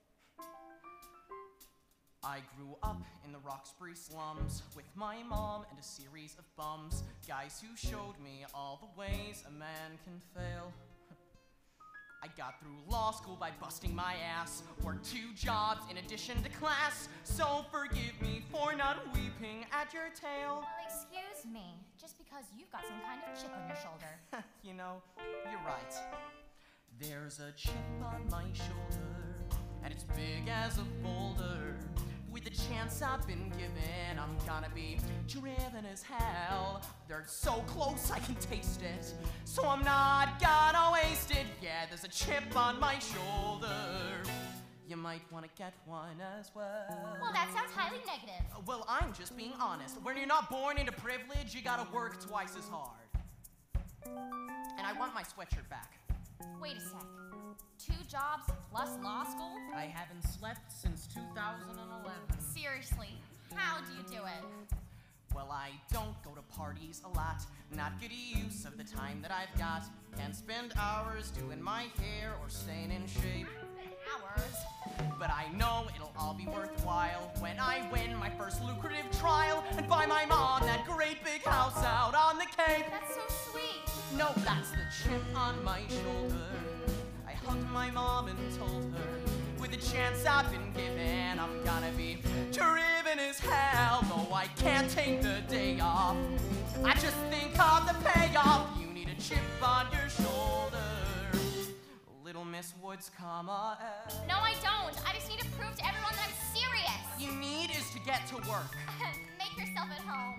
I grew up in the Roxbury slums with my mom and a series of bums, guys who showed me all the ways a man can fail. I got through law school by busting my ass, worked 2 jobs in addition to class, so forgive me for not weeping at your tail. Well, excuse me, just because you've got some kind of chip on your shoulder. You know, you're right. There's a chip on my shoulder, and it's big as a boulder. With the chance I've been given, I'm gonna be driven as hell. They're so close I can taste it, so I'm not gonna waste it. Yeah, there's a chip on my shoulder. You might wanna get one as well. Well, that sounds highly negative. Well, I'm just being honest. When you're not born into privilege, you gotta work twice as hard. And I want my sweatshirt back. Wait a sec. 2 jobs plus law school? I haven't slept since 2011. Seriously, how do you do it? Well, I don't go to parties a lot. Not good use of the time that I've got. Can't spend hours doing my hair or staying in shape. Hours? But I know it'll all be worthwhile when I win my first lucrative trial and buy my mom that great big house out on the Cape. That's so sweet. No, that's the chip on my shoulder. I hugged my mom and told her, with the chance I've been given, I'm gonna be driven as hell. Though I can't take the day off, I just think of the payoff. You need a chip on your shoulder. Little Miss Woods, comma L. No, I don't. I just need to prove to everyone that I'm serious. You need is to get to work. Make yourself at home.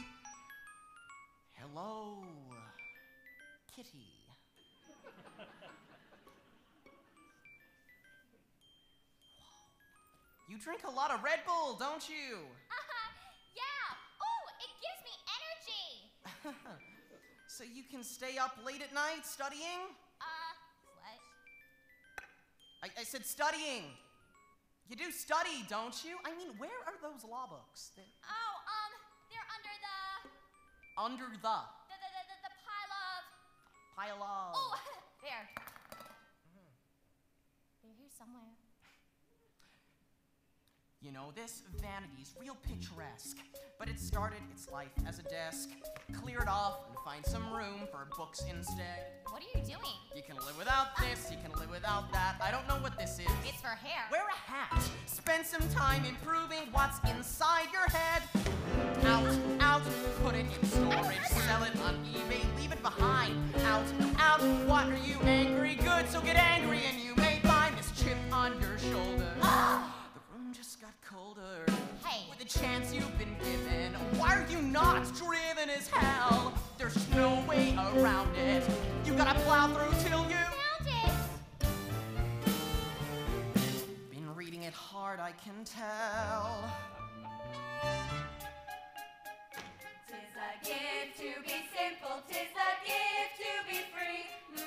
Hello, kitty. You drink a lot of Red Bull, don't you? Yeah. Oh, it gives me energy. So you can stay up late at night studying? What? I said studying. You do study, don't you? I mean, where are those law books? They're under the... Under the pile of... Pile of... Oh, there. They're here somewhere. You know, this vanity's real picturesque, but it started its life as a desk. Clear it off and find some room for books instead. What are you doing? You can live without this, you can live without that. I don't know what this is. It's for hair. Wear a hat. Spend some time improving what's inside your head. Out, put it in storage. Sell it on eBay, leave it behind. Out, what are you angry? Good, so get angry and you may find this chip on your shoulder. Just got colder. Hey. With the chance you've been given, why are you not driven as hell? There's just no way hard, I can tell. Tis a gift to be simple, tis a gift to be free.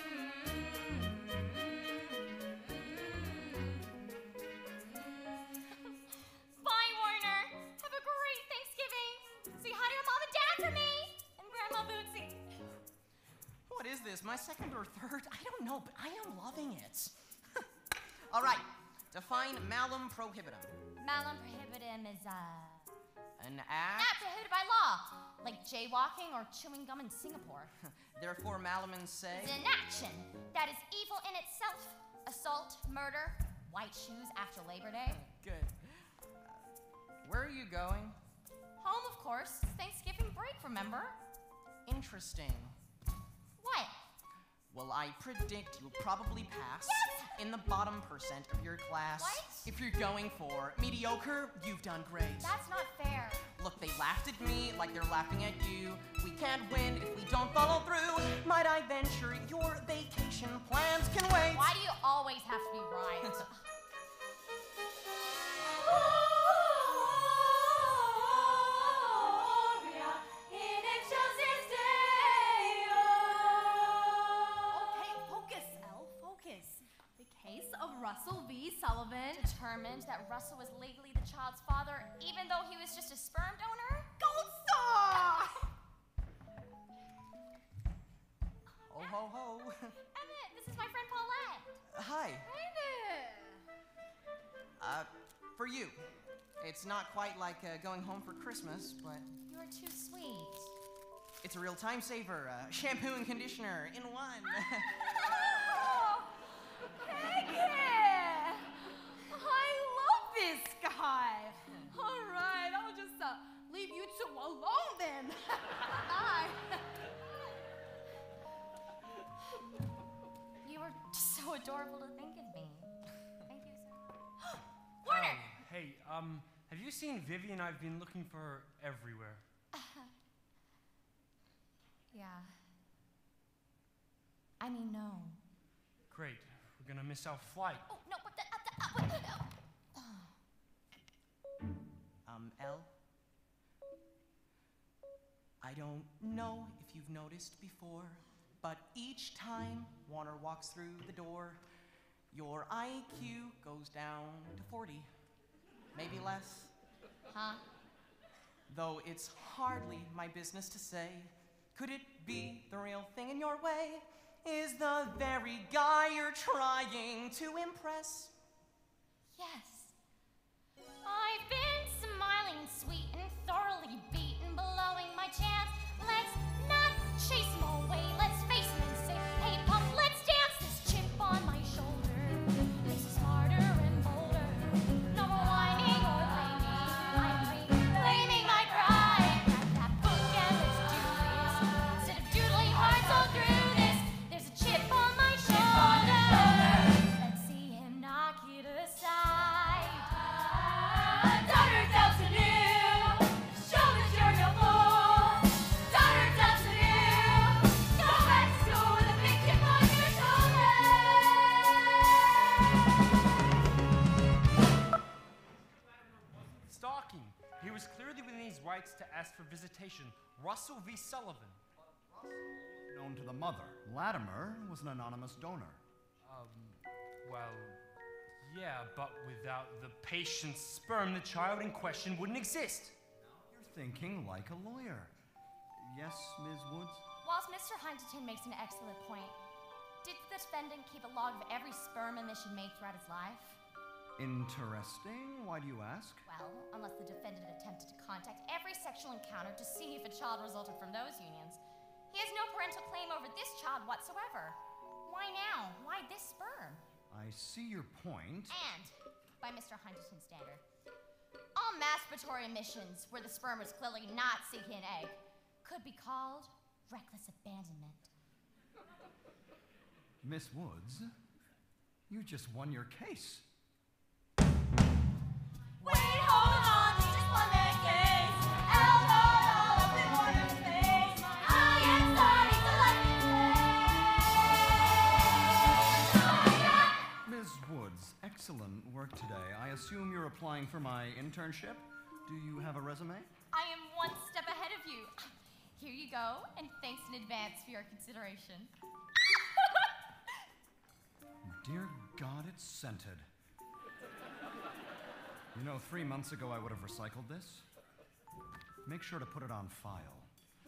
Bye, Warner. Have a great Thanksgiving. Say hi to your mom and dad for me. And Grandma Bootsy. What is this, my second or third? I don't know, but I am loving it. All right, define malum prohibitum. Malum prohibitum is, An not act. prohibited by law. Like jaywalking or chewing gum in Singapore. Therefore, malumins say. It's an action that is evil in itself. Assault, murder, white shoes after Labor Day. Good. Where are you going? Home, of course. It's Thanksgiving break, remember? Interesting. What? Well, I predict you'll probably pass in the bottom percent of your class. What? If you're going for mediocre, you've done great. That's not fair. Look, they laughed at me like they're laughing at you. We can't win if we don't follow through. Might I venture your vacation plans can wait? Why do you always have to be right? In excelsis Deo. Okay, focus, Elle, focus. The case of Russell V. Sullivan. Determined that Russell was legally the child's father, even though he was just a sperm donor? Gold star! Ho, ho, ho. Emmett, this is my friend Paulette. Hi. Hey there. For you. It's not quite like going home for Christmas, but You're too sweet. it's a real time saver. Shampoo and conditioner in one. Peggy! I love this guy. All right, I'll just leave you two alone then. Bye. You were so adorable to think of me. Thank you so much. Warner! Hey, have you seen Vivian? I've been looking for her everywhere. Yeah. I mean, no. Great. We're gonna miss our flight. Oh, no, what the? Elle? I don't know if you've noticed before, but each time Warner walks through the door, your IQ goes down to 40. Maybe less. Huh? Though it's hardly my business to say. Could it be the real thing in your way? Is the very guy you're trying to impress? Yes. I've been smiling, sweet, and thoroughly beaten, blowing my chance. Let's not chase him away. Let's face him and say, hey, punk, let's dance. This chip on my shoulder makes me smarter and bolder. No more whining or blaming. I'm reclaiming my pride. Grab that book and let's do this. Instead of doodling hearts all through this, there's a chip on my shoulder. Let's see him knock it aside. Daughter tells to you, show that you're no fool. Daughter tells to you, go back to school with a big chip on your shoulder. Stalking. He was clearly within his rights to ask for visitation. Russell V. Sullivan. Known to the mother. Latimer was an anonymous donor. Well, yeah, but without the patient's sperm, the child in question wouldn't exist. You're thinking like a lawyer. Yes, Ms. Woods? Whilst Mr. Huntington makes an excellent point, did the defendant keep a log of every sperm emission made throughout his life? Interesting. Why do you ask? Well, unless the defendant attempted to contact every sexual encounter to see if a child resulted from those unions. He has no parental claim over this child whatsoever. Why now? Why this sperm? I see your point. And, by Mr. Huntington's standard, all masturbatory emissions where the sperm is clearly not seeking an egg could be called reckless abandonment. Miss Woods, you just won your case. Wait, hold on, we just won that case. Elle got all up in Warner's face. I am starting to like it. Ms. Woods, Woods, excellent work today. I assume you're applying for my internship? Do you have a resume? I am one step ahead of you. Here you go, and thanks in advance for your consideration. Dear God, it's scented. You know, 3 months ago I would have recycled this. Make sure to put it on file.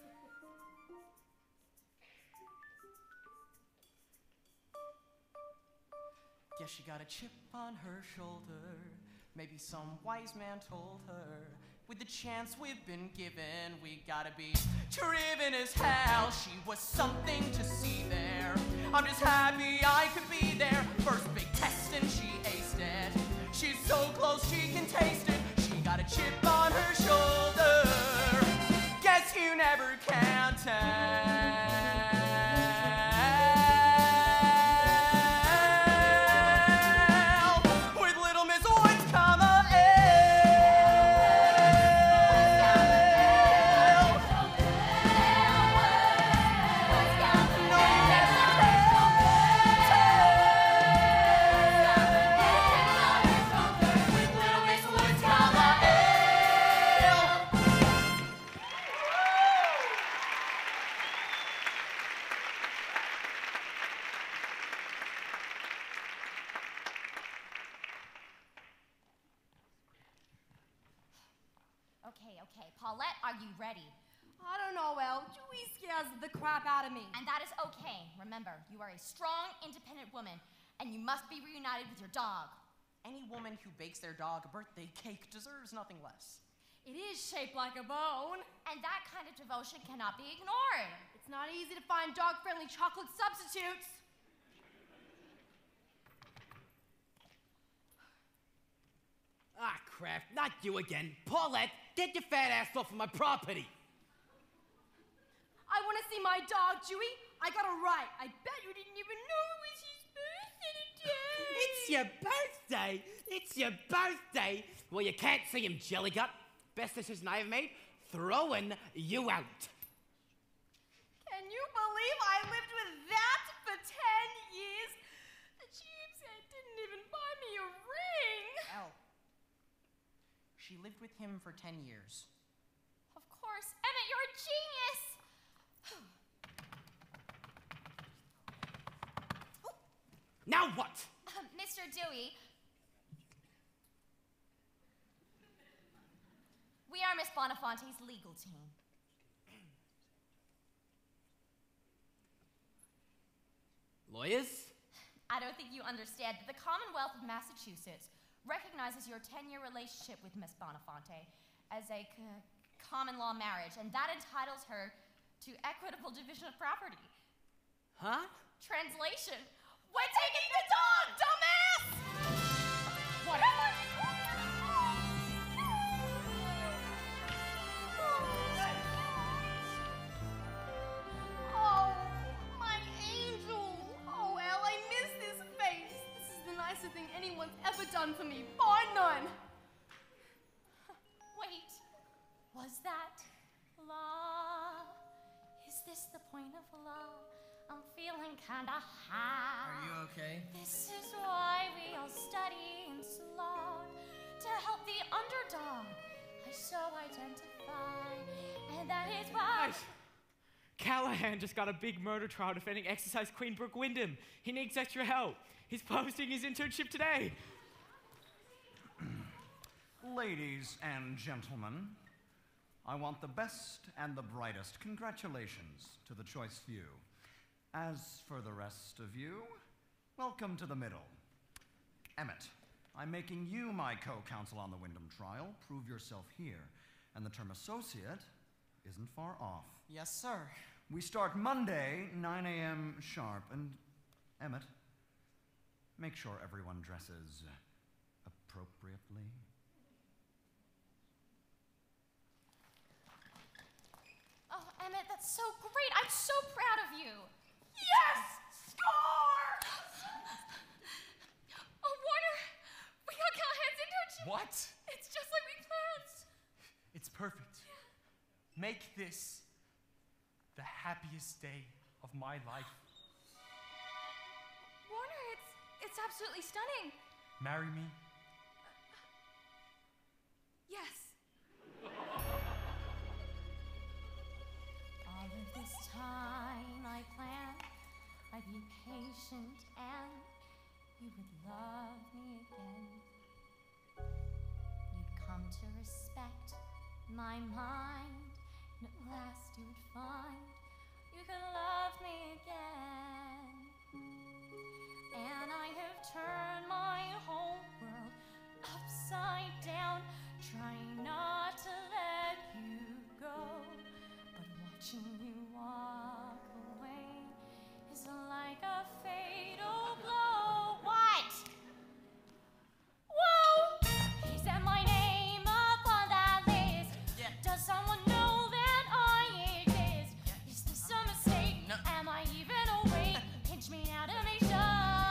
Guess she got a chip on her shoulder. Maybe some wise man told her. With the chance we've been given, we gotta be driven as hell. She was something to see there. I'm just happy I could be there. First big test and she aced it. She's so close she can taste it. She got a chip on her shoulder. Guess you never can tell. With little Miss Woods, comma Okay, Paulette, are you ready? I don't know, Elle. Dewey scares the crap out of me. And that is okay. Remember, you are a strong, independent woman, and you must be reunited with your dog. Any woman who bakes their dog a birthday cake deserves nothing less. It is shaped like a bone. And that kind of devotion cannot be ignored. It's not easy to find dog-friendly chocolate substitutes. Ah, crap, not you again. Paulette, get your fat ass off of my property. I want to see my dog, Dewey. I got a right. I bet you didn't even know it was his birthday today. It's your birthday. It's your birthday. Well, you can't see him, Jellygut. Best decision I ever made, throwing you out. Can you believe I lived with that for 10 years? The cheapskate didn't even buy me a ring. Elle, she lived with him for 10 years. Of course. Emmett, you're a genius. Now what? Mr. Dewey, we are Miss Bonafonte's legal team. Lawyers? I don't think you understand, but the Commonwealth of Massachusetts recognizes your 10-year relationship with Miss Bonafonte as a common law marriage, and that entitles her to equitable division of property. Huh? Translation: we're taking the dog, dumbass! Whatever. Oh, my angel. Oh, Elle, I miss this face. This is the nicest thing anyone's ever done for me, bar none. Wait, was that love? Is this the point of love? I'm feeling kinda high. Are you okay? This is why we all study and slog to help the underdog. I so identify, and that is why. Guys, Callahan just got a big murder trial defending Exercise Queen Brooke Wyndham. He needs extra help. He's posting his internship today. Ladies and gentlemen, I want the best and the brightest. Congratulations to the choice few. As for the rest of you, welcome to the middle. Emmett, I'm making you my co-counsel on the Wyndham trial. Prove yourself here. And the term associate isn't far off. Yes, sir. We start Monday, 9 a.m. sharp. And Emmett, make sure everyone dresses appropriately. Oh, Emmett, that's so great. I'm so proud of you. Yes! Score! Oh, Warner, we got Callahan's internship. What? It's just like we planned. It's perfect. Make this the happiest day of my life. Warner, it's absolutely stunning. marry me? Yes. All of this time I planned I'd be patient and you would love me again. You'd come to respect my mind, and at last you would find you could love me again. And I have turned my whole world upside down, trying not to let you go. But watching you walk away is like a fatal blow. What? Whoa! Is that my name up on that list? Yeah. Does someone know that I exist? Is this a mistake? No. Am I even awake? Pinch me now to make sure.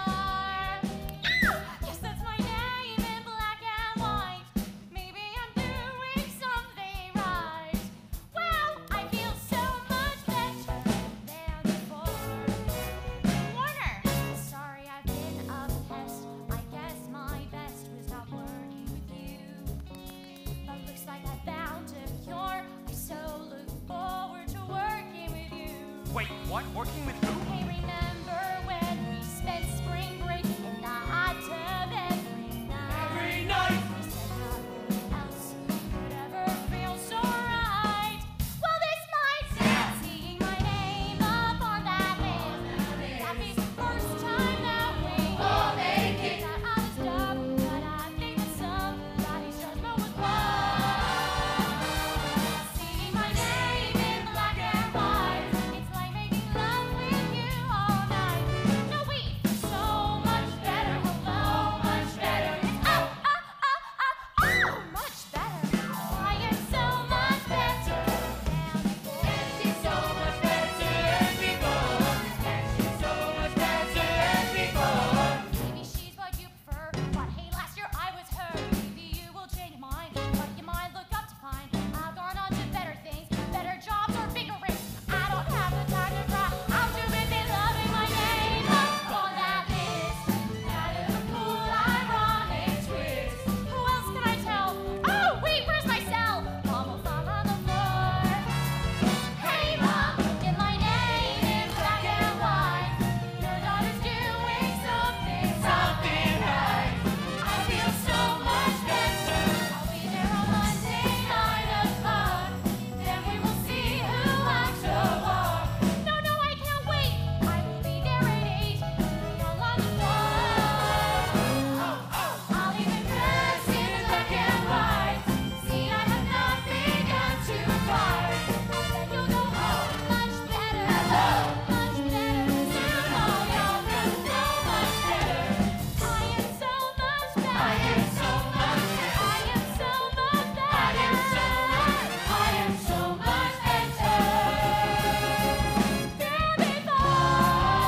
Yes, that's my name in black and white. Maybe I'm doing something right. Well, I feel so much better than before. Warner, sorry I've been a pest. I guess my best was not working with you. But looks like I found a cure. I so look forward to working with you. Wait, what? Working with who? Hey, remember when we spent spring break in the hot tub every night? Every night. We said nothing else could ever feel so right. Well, this might sound seeing my name up on that list. That'd be the first time that we all make it. That I was dumb, but I think that somebody's judgment was wrong. Seeing my name in black and white, it's like making love with you all night. No, wait, so much better. Hello, much better. It's much better. I am so much better than before. And she's so much better than before. And she's so much better than before. Maybe she's what you prefer, but hey, last year I was her. Maybe you will change your mind, but you might look up to find I've gone on to better things, better jobs or bigger risks. I don't have the time to cry. I'm too busy loving my name up on that list. That is a cool, ironic twist. Who else can I tell? Oh, wait, where's my cell? Mom will fall on the floor. Hey, Mom, get my name in black and white. Your daughter's doing something right. I feel so much better. I'll be there on Monday, 9 o'clock. Then we will see who wants the war. No, I can't wait. I will be there at 8. Be all on the floor. I'll even dress in black and white. See, I have not begun to fight. Then you'll go home much better. Hello, much better. Soon all your friends know much better. I am so much better. I am so much better. I am so much better. I am so much. I am so much better than before.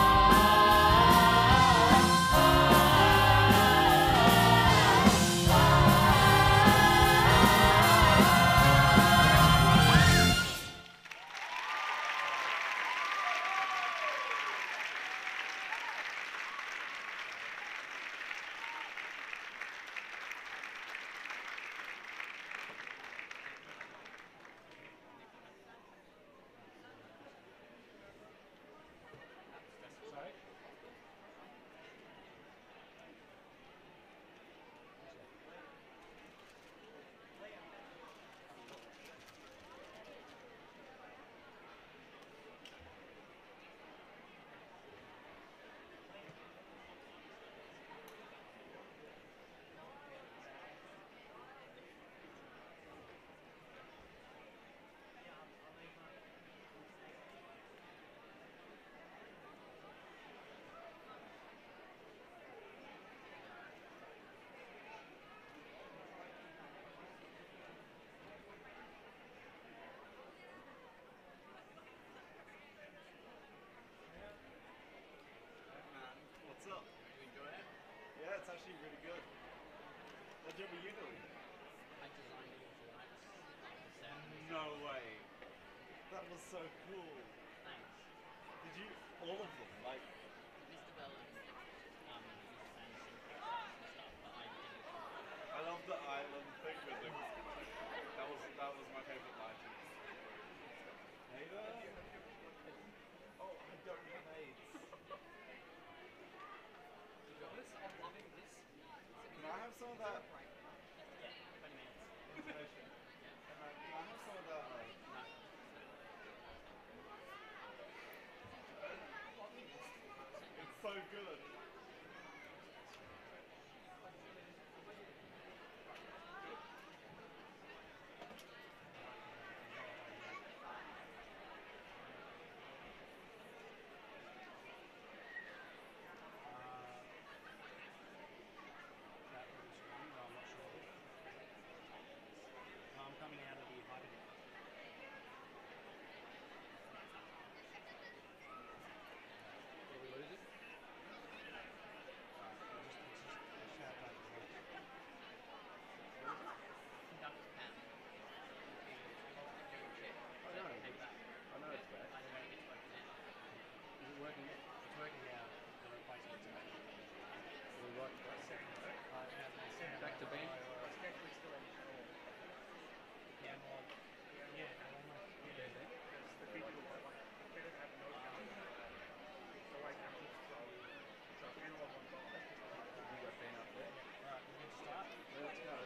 What's up? You enjoy it? Yeah, it's actually really good. What job are you doing? I designed all the lights on the set. No way. That was so cool. Thanks. Did you, all of them, like, Mr. Bell and Mr. Sanderson and stuff, but the island thing with him. That was my favorite line. Hey there. Oh, I don't have AIDS. To be honest, I'm loving this. Can I have some of that? Yeah, 20 minutes. Information. Can I have some of that? No. It's so good. I'm coming out of the hyperlink. Did we lose it? I know it's back. Is it working? It's working now. The replacement's back. Will we work back to being? It's actually still in control. Yeah. Yeah. The feature will have no sound. So right now it's so analog on top. You got Ben up there. Alright, we can start. Let's go.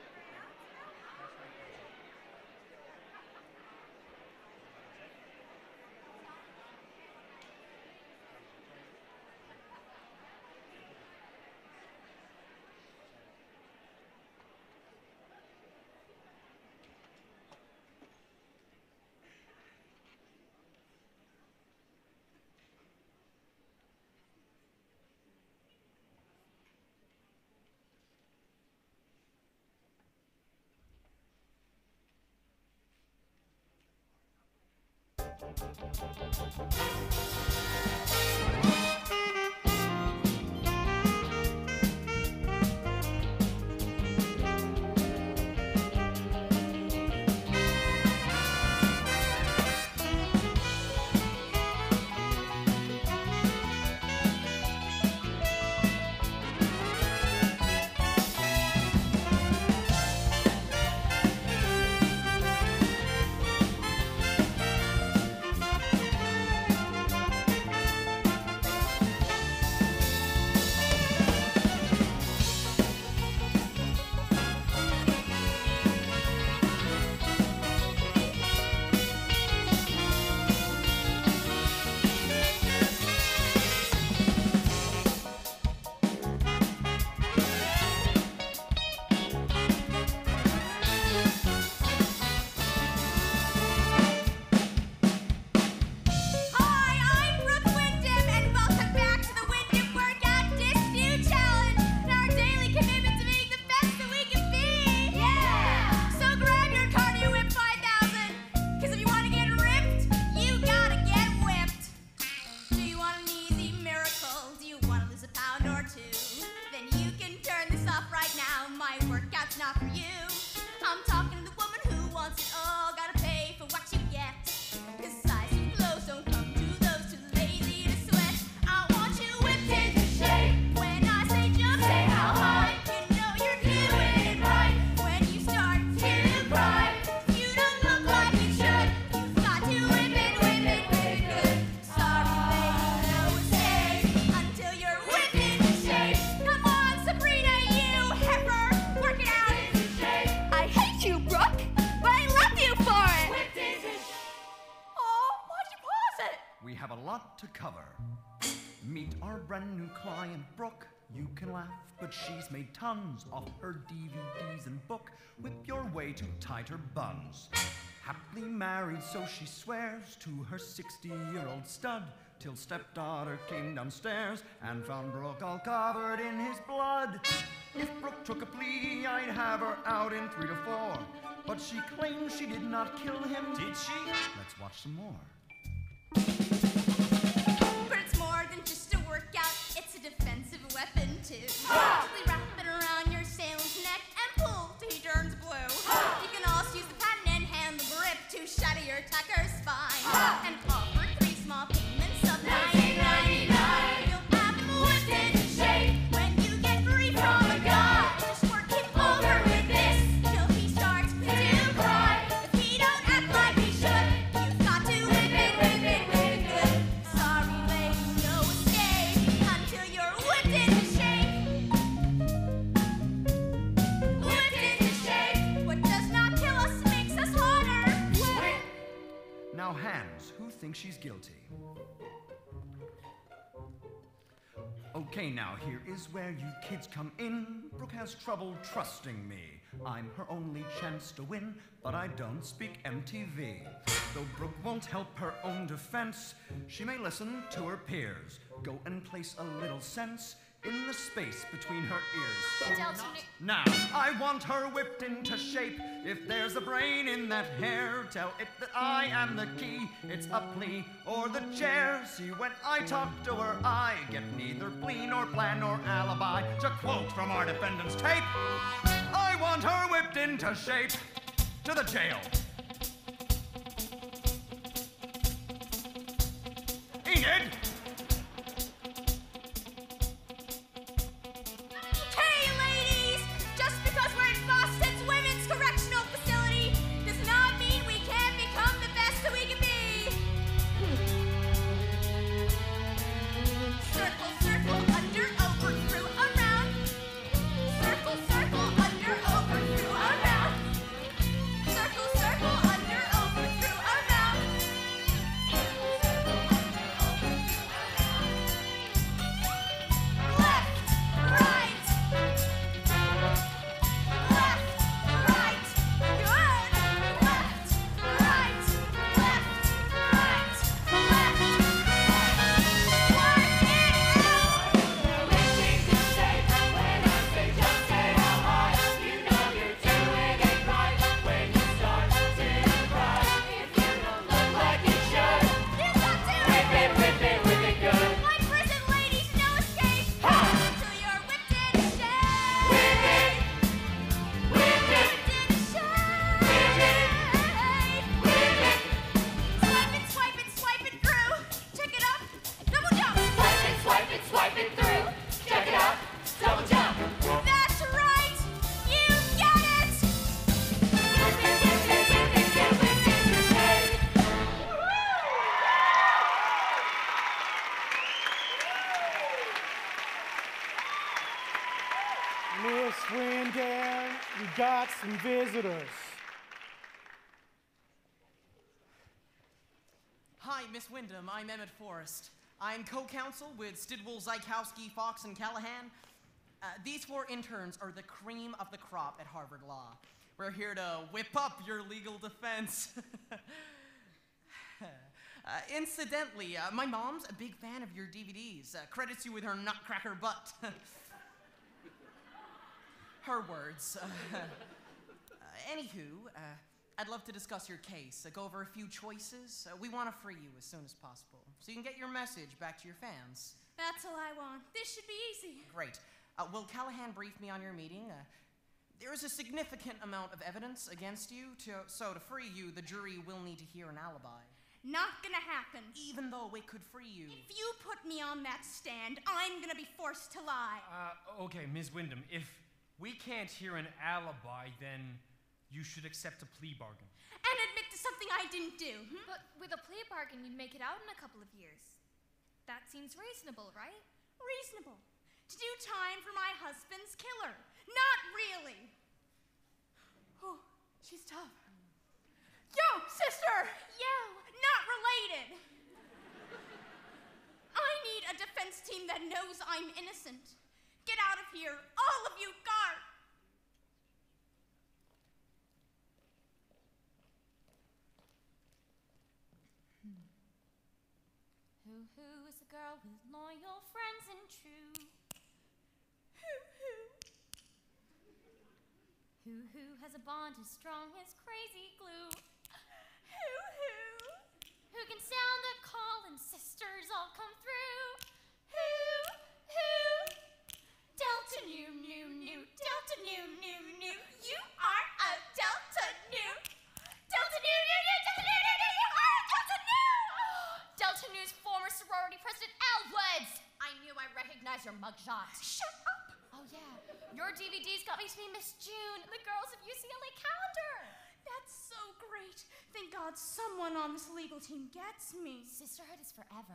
To cover. Meet our brand new client, Brooke. You can laugh, but she's made tons off her DVDs and book. Whip your way to tighter buns. Happily married, so she swears to her 60-year-old stud. Till stepdaughter came downstairs and found Brooke all covered in his blood. If Brooke took a plea, I'd have her out in 3 to 4. But she claims she did not kill him. Did she? Let's watch some more. But it's more than just a workout, it's a defensive weapon too. Simply wrap it around your assailant's neck and pull till he turns blue. You can also use the patent and handle grip to shatter your attacker's spine. And offer 3 small payments of $9.99. You'll have him whipped into shape when you get free from a god. Just work him over with this. think she's guilty. Okay, now here is where you kids come in. Brooke has trouble trusting me. I'm her only chance to win, but I don't speak MTV. Though Brooke won't help her own defense, she may listen to her peers. Go and place a little sense in the space between her ears. Now, I want her whipped into shape. If there's a brain in that hair, tell it that I am the key. It's a plea or the chair. See, when I talk to her, I get neither plea nor plan nor alibi. To quote from our defendant's tape, I want her whipped into shape. To the jail. Enid! Miss Wyndham, we got some visitors. Hi, Miss Wyndham. I'm Emmett Forrest. I'm co-counsel with Stidwell, Zykowski, Fox, and Callahan. These 4 interns are the cream of the crop at Harvard Law. We're here to whip up your legal defense. Incidentally, my mom's a big fan of your DVDs. Credits you with her nutcracker butt. Her words. Anywho, I'd love to discuss your case, go over a few choices. We want to free you as soon as possible, so you can get your message back to your fans. That's all I want. This should be easy. Great. Will Callahan brief me on your meeting? There is a significant amount of evidence against you, so to free you, the jury will need to hear an alibi. Not gonna happen. Even though it could free you. If you put me on that stand, I'm gonna be forced to lie. Okay, Ms. Wyndham, if we can't hear an alibi, then you should accept a plea bargain. And admit to something I didn't do. But with a plea bargain, you'd make it out in a couple of years. That seems reasonable, right? Reasonable. To do time for my husband's killer. Not really. Oh, she's tough. Yo, sister! Yo, not related. I need a defense team that knows I'm innocent. Get out of here, all of you, guard! Who is the girl with loyal friends and true? Who has a bond as strong as crazy glue? Who can sound the call and sisters all come through? Who? Delta new, Delta new. You are a Delta new. Delta new, Delta new, you are a Delta new. Delta New's former sorority president, Al Woods. I knew I recognized your mugshot. Shut up. Oh yeah, your DVDs got me to be Miss June, the girls of UCLA calendar. That's so great. Thank God someone on this legal team gets me. Sisterhood is forever.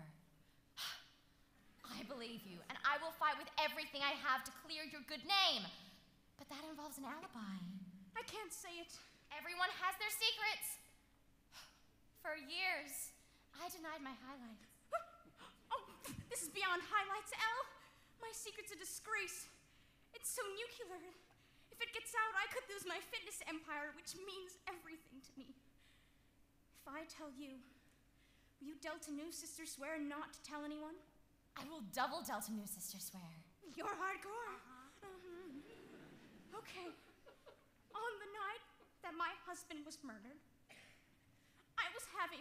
I believe you, and I will fight with everything I have to clear your good name. But that involves an alibi. I can't say it. Everyone has their secrets. For years, I denied my highlights. Oh, this is beyond highlights, Elle. My secret's a disgrace. It's so nuclear. If it gets out, I could lose my fitness empire, which means everything to me. If I tell you, will you Delta-Nu sister swear not to tell anyone? I will double Delta-Nu sister swear. You're hardcore. Okay. On the night that my husband was murdered, I was having...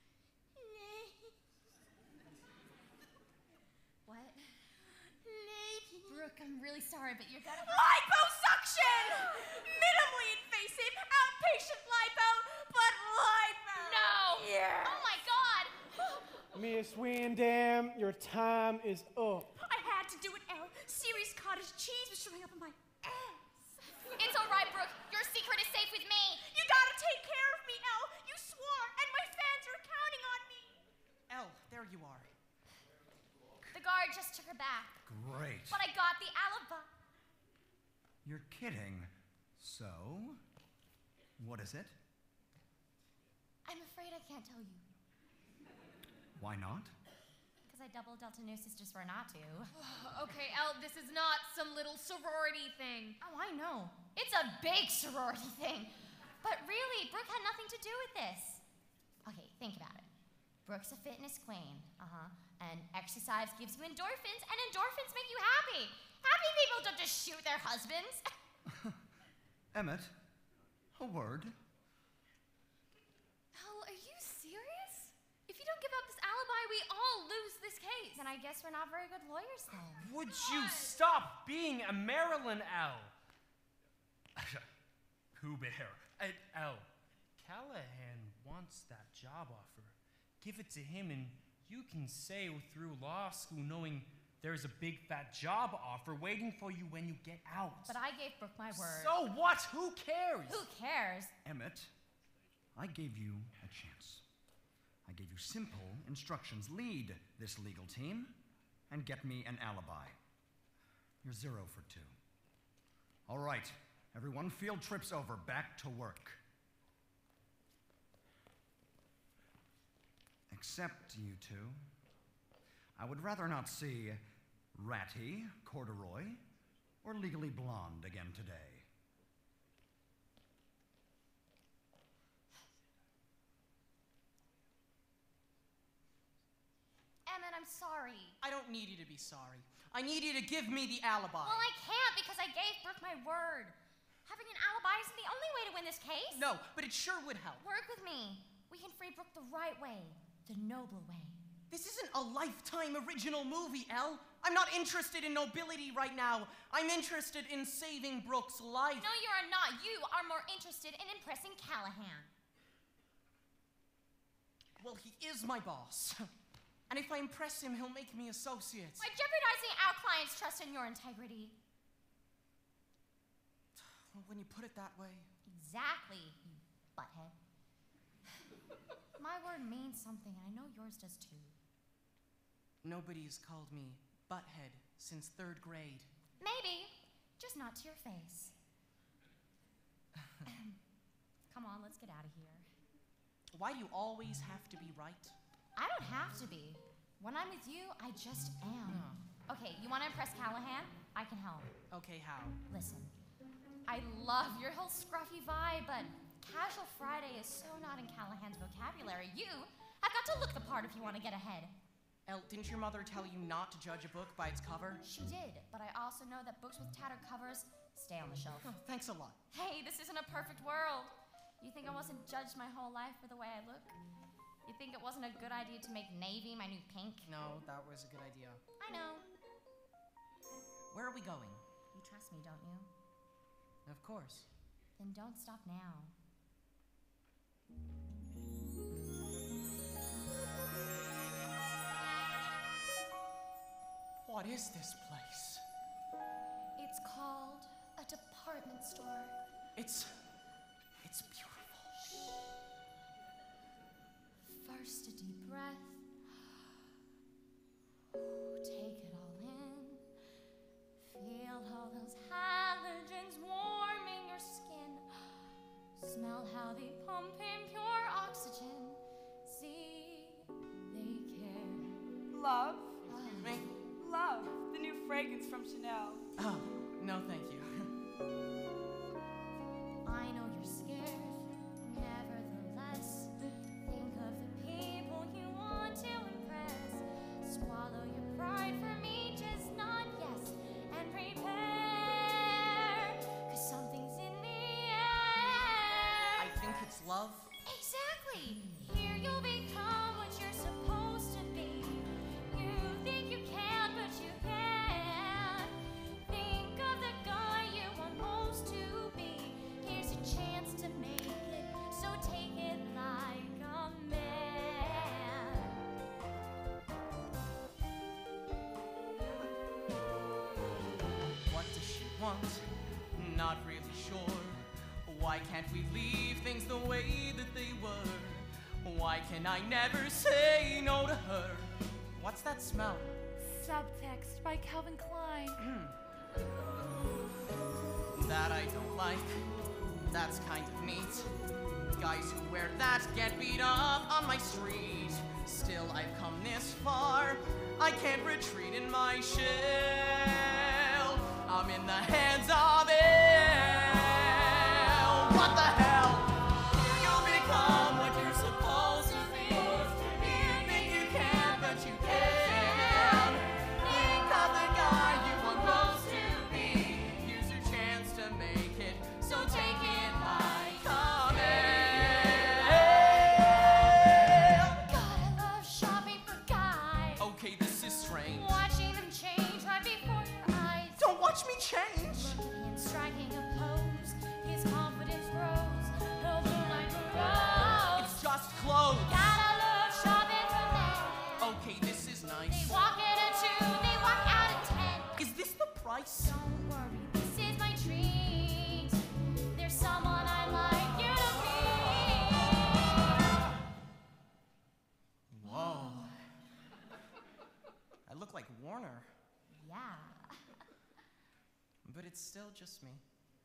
What? Brooke, I'm really sorry, but you're gonna... Liposuction! Minimally invasive, outpatient lipo, but lipo! No! Yeah. Oh my God! Miss Windham, your time is up. I had to do it, Elle. Series cottage cheese was showing up in my ass. It's all right, Brooke. Your secret is safe with me. You gotta take care of me, Elle. You swore, and my fans are counting on me. Elle, there you are. The guard just took her back. Great. But I got the alibi. You're kidding. So, what is it? I'm afraid I can't tell you. Why not? Because I double Delta-Nu sister swear not to. Okay, Elle, this is not some little sorority thing. Oh, I know. It's a big sorority thing. But really, Brooke had nothing to do with this. Okay, think about it. Brooke's a fitness queen. And exercise gives you endorphins, and endorphins make you happy. Happy people don't just shoot their husbands. Emmett, a word. Elle, are you serious? If you don't give up this alibi, we all lose this case. Then I guess we're not very good lawyers then. Would you stop being a Marilyn L? Pooh Bear. L. Callahan wants that job offer. Give it to him and you can sail through law school knowing there's a big fat job offer waiting for you when you get out. But I gave Brooke my word. So what? Who cares? Who cares? Emmett, I gave you a chance. I gave you simple instructions. Lead this legal team and get me an alibi. You're 0 for 2. All right, everyone, field trip's over. Back to work. Except you two. I would rather not see Ratty, Corduroy, or Legally Blonde again today. Emmett, I'm sorry. I don't need you to be sorry. I need you to give me the alibi. Well, I can't because I gave Brooke my word. Having an alibi isn't the only way to win this case. No, but it sure would help. Work with me. We can free Brooke the right way, the noble way. This isn't a Lifetime original movie, Elle. I'm not interested in nobility right now. I'm interested in saving Brooke's life. No, you are not. You are more interested in impressing Callahan. Well, he is my boss. And if I impress him, he'll make me associates. By jeopardizing our client's trust in your integrity. Well, when you put it that way. Exactly, you butthead. My word means something, and I know yours does too. Nobody's called me butthead since 3rd grade. Maybe, just not to your face. Come on, let's get out of here. Why do you always have to be right? I don't have to be. When I'm with you, I just am. Okay, you want to impress Callahan? I can help. Okay, how? Listen, I love your whole scruffy vibe, but Casual Friday is so not in Callahan's vocabulary. You have got to look the part if you want to get ahead. Elle, didn't your mother tell you not to judge a book by its cover? She did, but I also know that books with tattered covers stay on the shelf. Oh, thanks a lot. Hey, this isn't a perfect world. You think I wasn't judged my whole life for the way I look? You think it wasn't a good idea to make navy my new pink? No, that was a good idea. I know. Where are we going? You trust me, don't you? Of course. Then don't stop now. What is this place? It's called a department store. It's beautiful. First a deep breath. Take it all in. Feel all those halogens warming your skin. Smell how they pump in pure oxygen. See Love? Excuse me? Love, the new fragrance from Chanel. Oh, no thank you. I know you're scared, nevertheless. Think of the people you want to impress. Swallow your pride for me, just nod yes and prepare. 'Cause something's in the air. I think it's love. Exactly. Here you'll become what you're supposed to be. You think you can't, but you can. Think of the guy you want most to be. Here's a chance to make it, so take it like a man. What does she want? Not really sure. Why can't we leave things the way that they were? Why can I never say no to her? What's that smell? Subtext by Calvin Klein. That I don't like. That's kind of neat. Guys who wear that get beat up on my street. Still, I've come this far. I can't retreat in my shell. I'm in the hands of hell. What the hell? You'll become what you're supposed to be. You think you can, but you can't. Think of the guy you want most to be. Here's your chance to make it, so take it like a man. Gotta love shopping for guys. Okay, this is strange. Watching them change right before your eyes. Don't watch me change. Looking and striking a pose. His confidence grows. He'll bloom like a rose. It's just clothes. Gotta love shopping for men. Okay, this is nice. They walk in a 2, they walk out at 10. Is this the price? Don't worry, this is my treat. There's someone I'd like you to meet. Whoa. I look like Warner, Yeah. but it's still just me.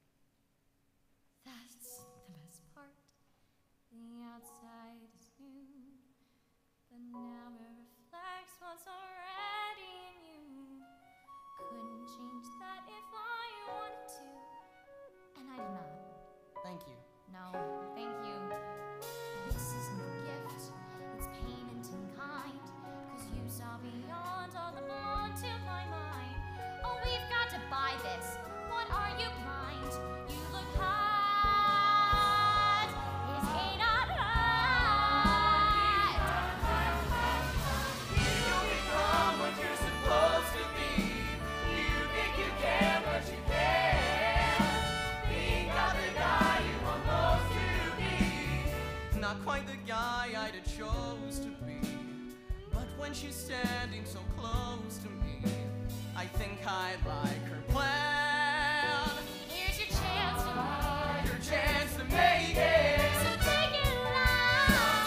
That's the best part. The outside is new, but now it reflects what's already in you. Couldn't change that if I wanted to, and I did not. Thank you. No, thank you. This isn't a gift, it's payment in kind. 'Cause you saw beyond all that belonged to my mind. Oh, we've got to buy this. What are you blind? You look hot. Is he not hot? You'll become what you're supposed to be. You think you can, but you can't. Think of the guy you want most to be. Not quite the guy I'd have chose to be. But when she's standing so close to me, I think I like her plan. Here's your chance to make Your chance to make it. So take it like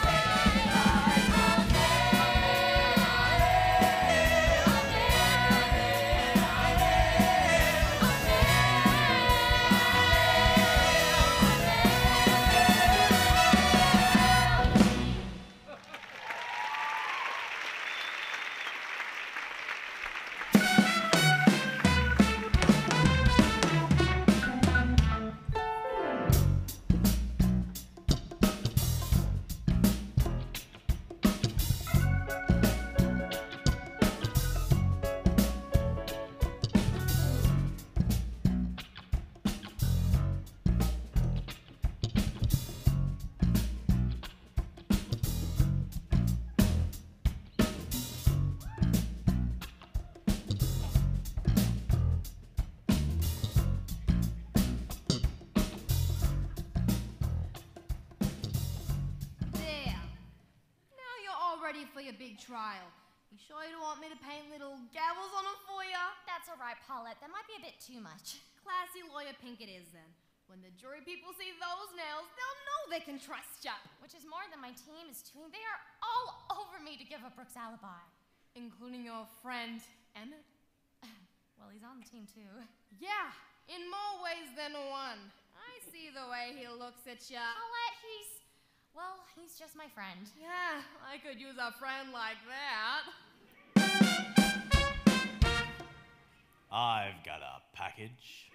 for your big trial. You sure you don't want me to paint little gavels on them for you? That's all right, Paulette. That might be a bit too much. Classy lawyer pink it is then. When the jury people see those nails, they'll know they can trust ya. Which is more than my team is doing. They are all over me to give up Brooke's alibi. Including your friend, Emmett? Well, he's on the team too. Yeah, in more ways than one. I see the way he looks at ya. Paulette, he's just my friend. Yeah, I could use a friend like that. I've got a package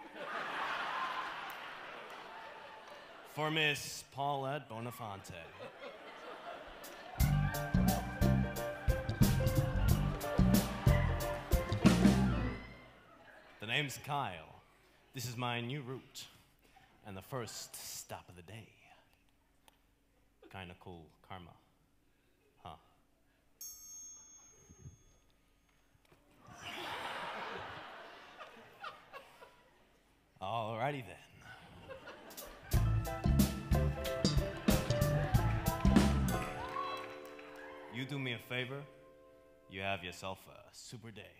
for Miss Paulette Bonafante. The name's Kyle. This is my new route and the first stop of the day. Kinda cool karma, huh? Alrighty then. You do me a favor, you have yourself a super day.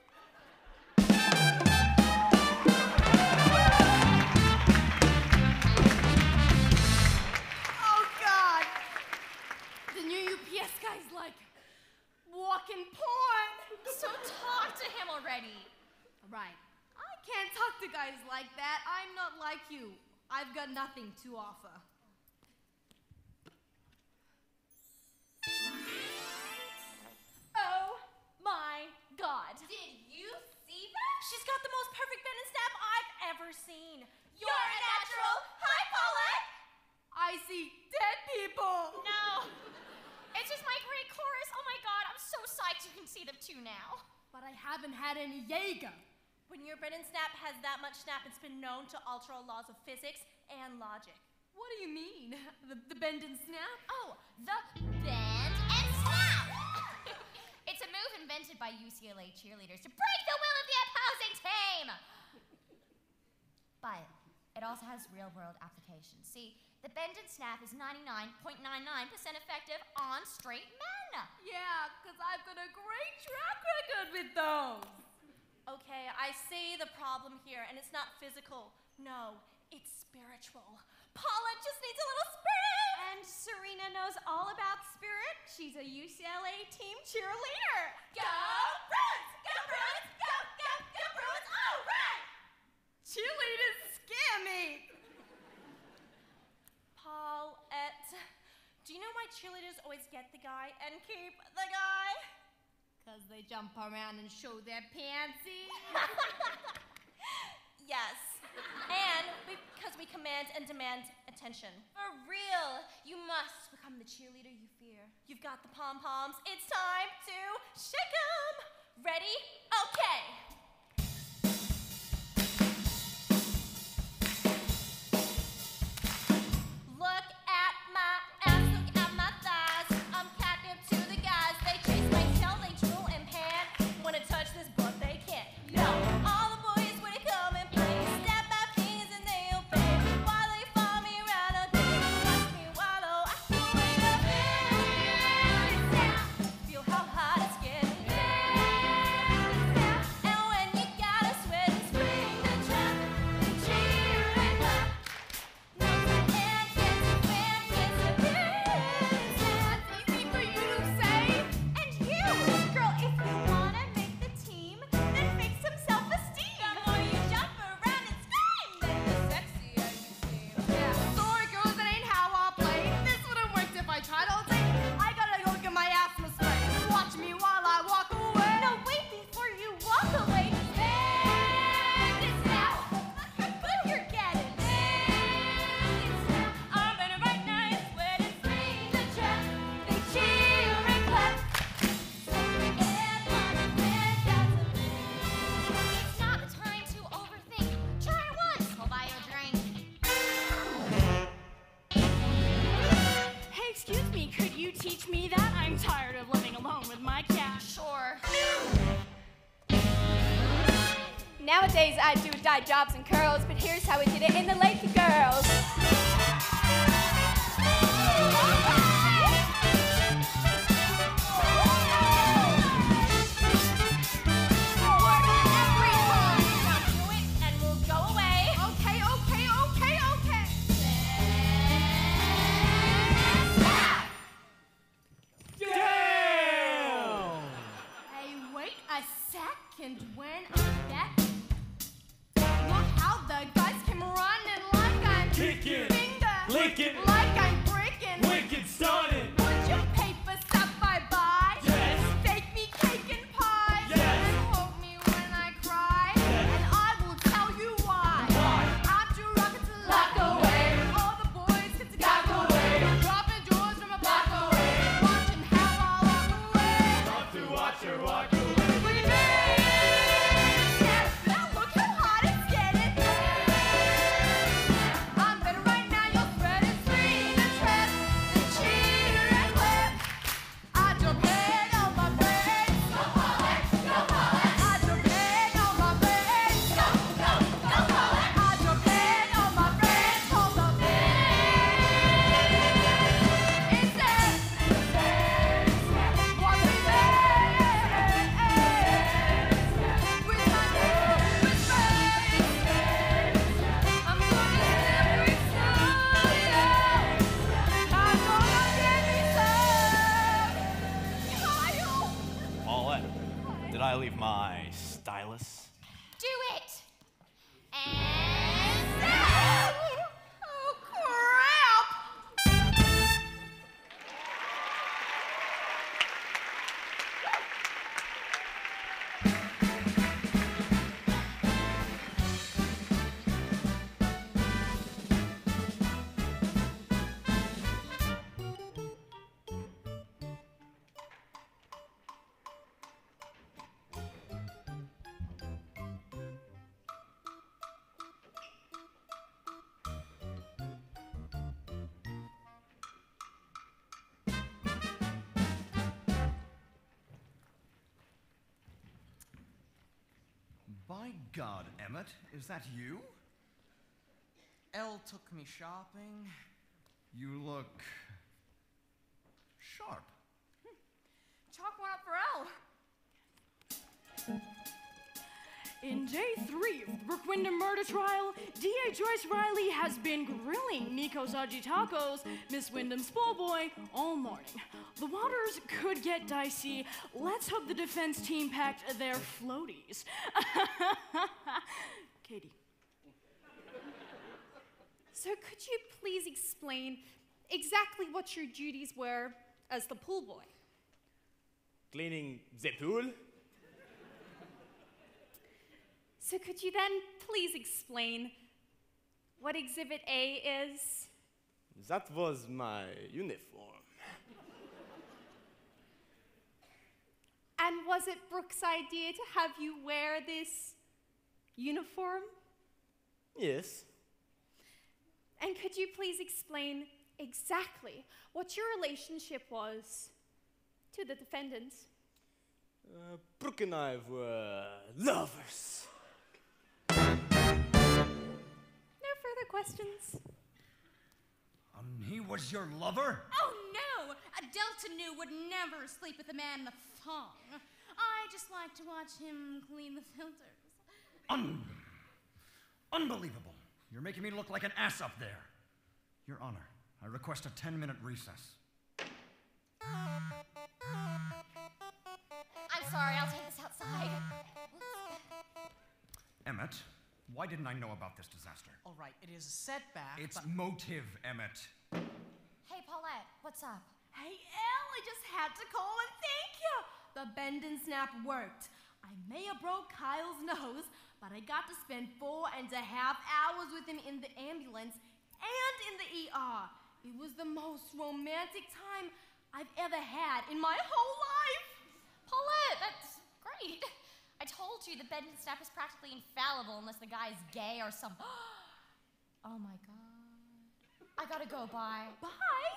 Oh, God! The new UPS guy's like walking porn. So talk to him already. Right. I can't talk to guys like that. I'm not like you. I've got nothing to offer. Oh my God. Did you see that? She's got the most perfect bend and snap I've ever seen. You're a natural. Hi, Paulette. I see dead people. No. It's just my great chorus. Oh my God, I'm so psyched you can see them too now. But I haven't had any Jaeger. When your bend and snap has that much snap, it's been known to alter laws of physics and logic. What do you mean? The bend and snap? Oh, the bend and snap. It's a move invented by UCLA cheerleaders to break the will of the opposing team. But it also has real-world applications. See, the bend and snap is 99.99% effective on straight men. Yeah, because I've got a great track record with those. Okay, I see the problem here, and it's not physical. No, it's spiritual. Paula just needs a little spirit. And Serena knows all about spirit. She's a UCLA team cheerleader. Go Bruins! Go Bruins! Go, go, go Bruins! All right! Cheerleaders scare me. Paulette, do you know why cheerleaders always get the guy and keep the guy? Because they jump around and show their pantsy. Yes. And because we command and demand attention. For real, you must become the cheerleader you fear. You've got the pom-poms. It's time to shake 'em. Ready? Okay. Look at my ass, look at my thighs. I'm catnip to the guys. They chase my tail, they drool and pan. Wanna touch this, but they can't. No, all the boys wanna come and play. Snap my fingers and they obey. While they follow me around all day, watch me wallow. I can wait up and feel how hot it's getting. And when you gotta sweat and spring the trap, they cheer and clap. Teach me that. I'm tired of living alone with my cat. Sure. Nowadays, I do dye jobs and curls, but here's how we did it in the Lake Girls. And we'll go away. Okay, okay, okay, okay. Damn! Hey, wait a second. When I'm back, look how the guys came running like I'm Kicking, finger, licking, like I'm breaking. wicked stunning. Would you pay for stuff I buy? Yes. Bake me cake and pie. Yes. And hold me when I cry. Yes. My God, Emmett, is that you? Elle took me shopping. You look sharp. Chalk one up for Elle. In day 3 of the Brooke Wyndham murder trial, D.A. Joyce Riley has been grilling Nico's Aji Tacos, Miss Wyndham's pool boy, all morning. The waters could get dicey. Let's hope the defense team packed their floaties. Katie. So could you please explain exactly what your duties were as the pool boy? Cleaning the pool? So could you then please explain what Exhibit A is? That was my uniform. And was it Brooke's idea to have you wear this uniform? Yes. And could you please explain exactly what your relationship was to the defendants? Brooke and I were lovers. No further questions. He was your lover? Oh no! A Delta Nu would never sleep with a man in a thong. I just like to watch him clean the filters. Unbelievable. You're making me look like an ass up there. Your Honor, I request a 10-minute recess. I'm sorry, I'll take this outside. Emmett, why didn't I know about this disaster? All right, it is a setback. It's but... motive, Emmett. Hey, Paulette, what's up? Hey, Elle, I just had to call and thank you. The bend and snap worked. I may have broke Kyle's nose, but I got to spend 4.5 hours with him in the ambulance and in the ER. It was the most romantic time I've ever had in my whole life. Paulette, that's great. I told you the bend and snap is practically infallible unless the guy's gay or some... Oh my God. I gotta go, bye. Bye?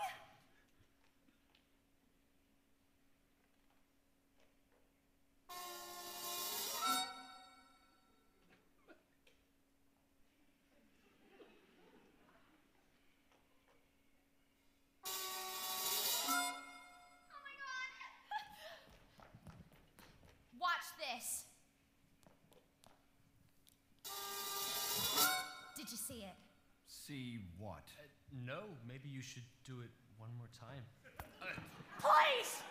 Watch this. Did you see it? See what? No, maybe you should do it one more time. Please!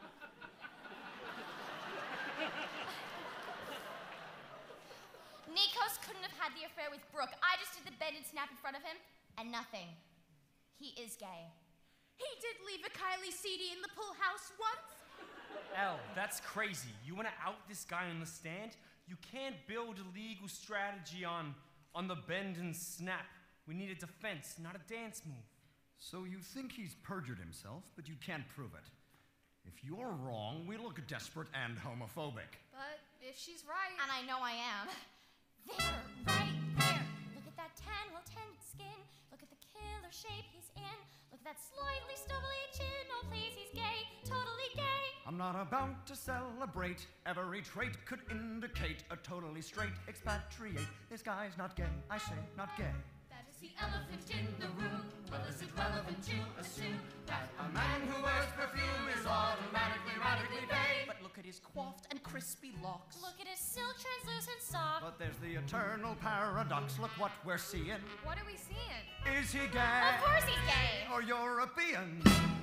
Nikos couldn't have had the affair with Brooke. I just did the bend and snap in front of him, and nothing. He is gay. He did leave a Kylie CD in the pool house once. Elle, that's crazy. You want to out this guy on the stand? You can't build a legal strategy on the bend and snap. We need a defense, not a dance move. So you think he's perjured himself, but you can't prove it. If you're wrong, we look desperate and homophobic. But if she's right... And I know I am. There, right there. Look at that tan, well-tended skin. Look at the killer shape he's in. Look at that slightly stubbly chin. Oh, please, he's gay. Totally gay. I'm not about to celebrate. Every trait could indicate a totally straight expatriate. This guy's not gay, I say, not gay. That is the elephant in the room. Well, is it relevant to assume that a man who wears perfume is automatically radically gay? But look at his coiffed and crispy locks. Look at his silk translucent sock. But there's the eternal paradox. Look what we're seeing. What are we seeing? Is he gay? Of course he's gay. Or European?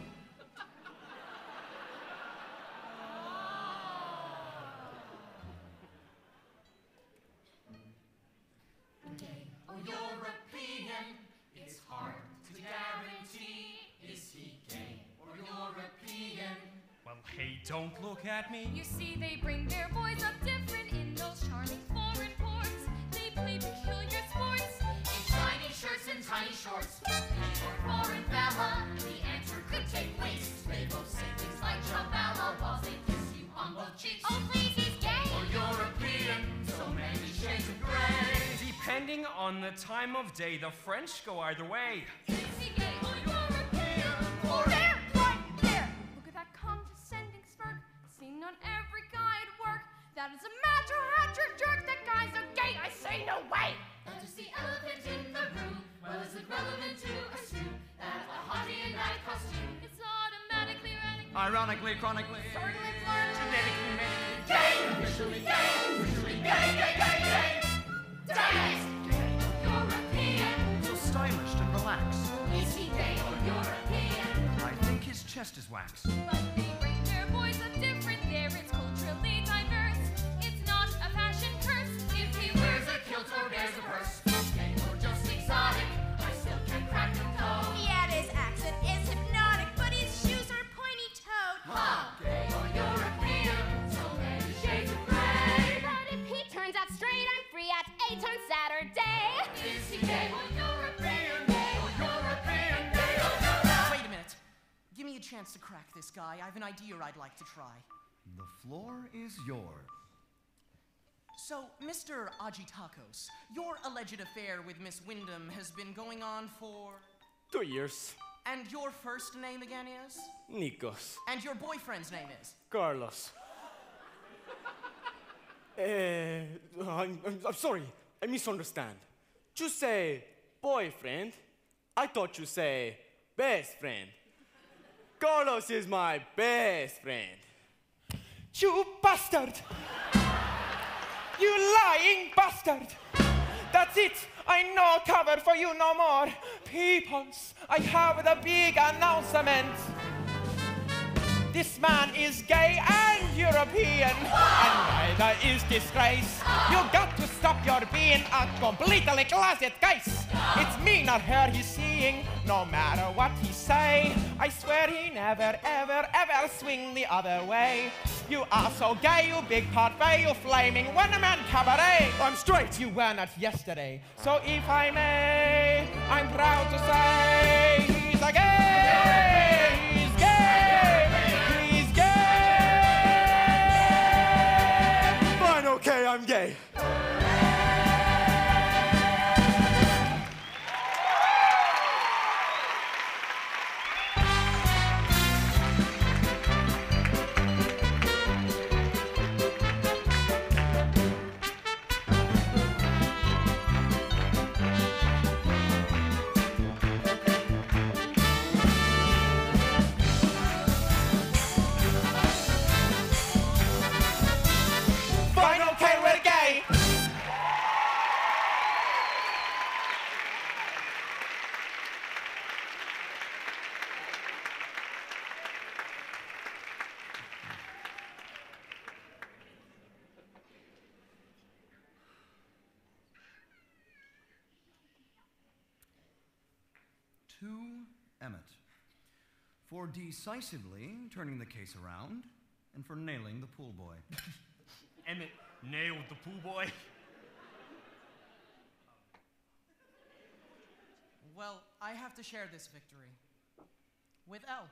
Gay or European, it's hard to guarantee. Is he gay or European? Well, hey, don't look at me. You see, they bring their boys up different in those charming foreign ports. They play peculiar sports In shiny shirts and tiny shorts, or foreign fella, the answer could take waste. They both say things like Jabala while they kiss you on both cheeks. Oh, please, he's gay. Or European, so many shades of gray. Depending on the time of day, the French go either way. Is he gay or European? Or There, right there. Look at that condescending smirk. Seen on every guy at work. That is a matter hat trick jerk. That guy's a gay. I say no way. Not just the elephant in the room. Well, is it relevant to assume that a hottie in night costume? It's automatically Ironically, chronically, certainly learned genetically made. gay, officially gay, officially gay, gay, gay, gay. Dance, gay or European. So stylish and relaxed. Is he gay or European? I think his chest is wax. But the reindeer boys are different there. It's culturally diverse. It's not a fashion curse. If he wears a kilt or bears a purse, gay or just exotic, I still can crack the code. Yeah, his accent is hypnotic, but his shoes are pointy-toed. Huh, gay or European, so many shades of gray. But if he turns out straight, I'm free at 8 on Saturday. Is he gay or European? Gay or European? Gay or European? Wait a minute. Give me a chance to crack this guy. I have an idea I'd like to try. The floor is yours. So, Mr. Agitakos, your alleged affair with Miss Wyndham has been going on for... 2 years. And your first name again is? Nikos. And your boyfriend's name is? Carlos. I'm sorry. I misunderstand. You say boyfriend. I thought you say best friend. Carlos is my best friend. You bastard! You lying bastard! That's it! I no cover for you no more. Peoples, I have the big announcement. This man is gay and European, and neither is disgrace. You got to stop your being a completely closet case. It's me, not her he's seeing, no matter what he say. I swear he never, ever, ever swing the other way. You are so gay, you big parfait, you flaming Wonderman cabaret. I'm straight, you were not yesterday. So if I may, I'm proud to say he's a gay, he's gay, he's gay. Fine, okay, I'm gay. Fine, okay, we're gay. To Emmett. For decisively turning the case around and for nailing the pool boy. Emmett nailed the pool boy. Well, I have to share this victory with Elle.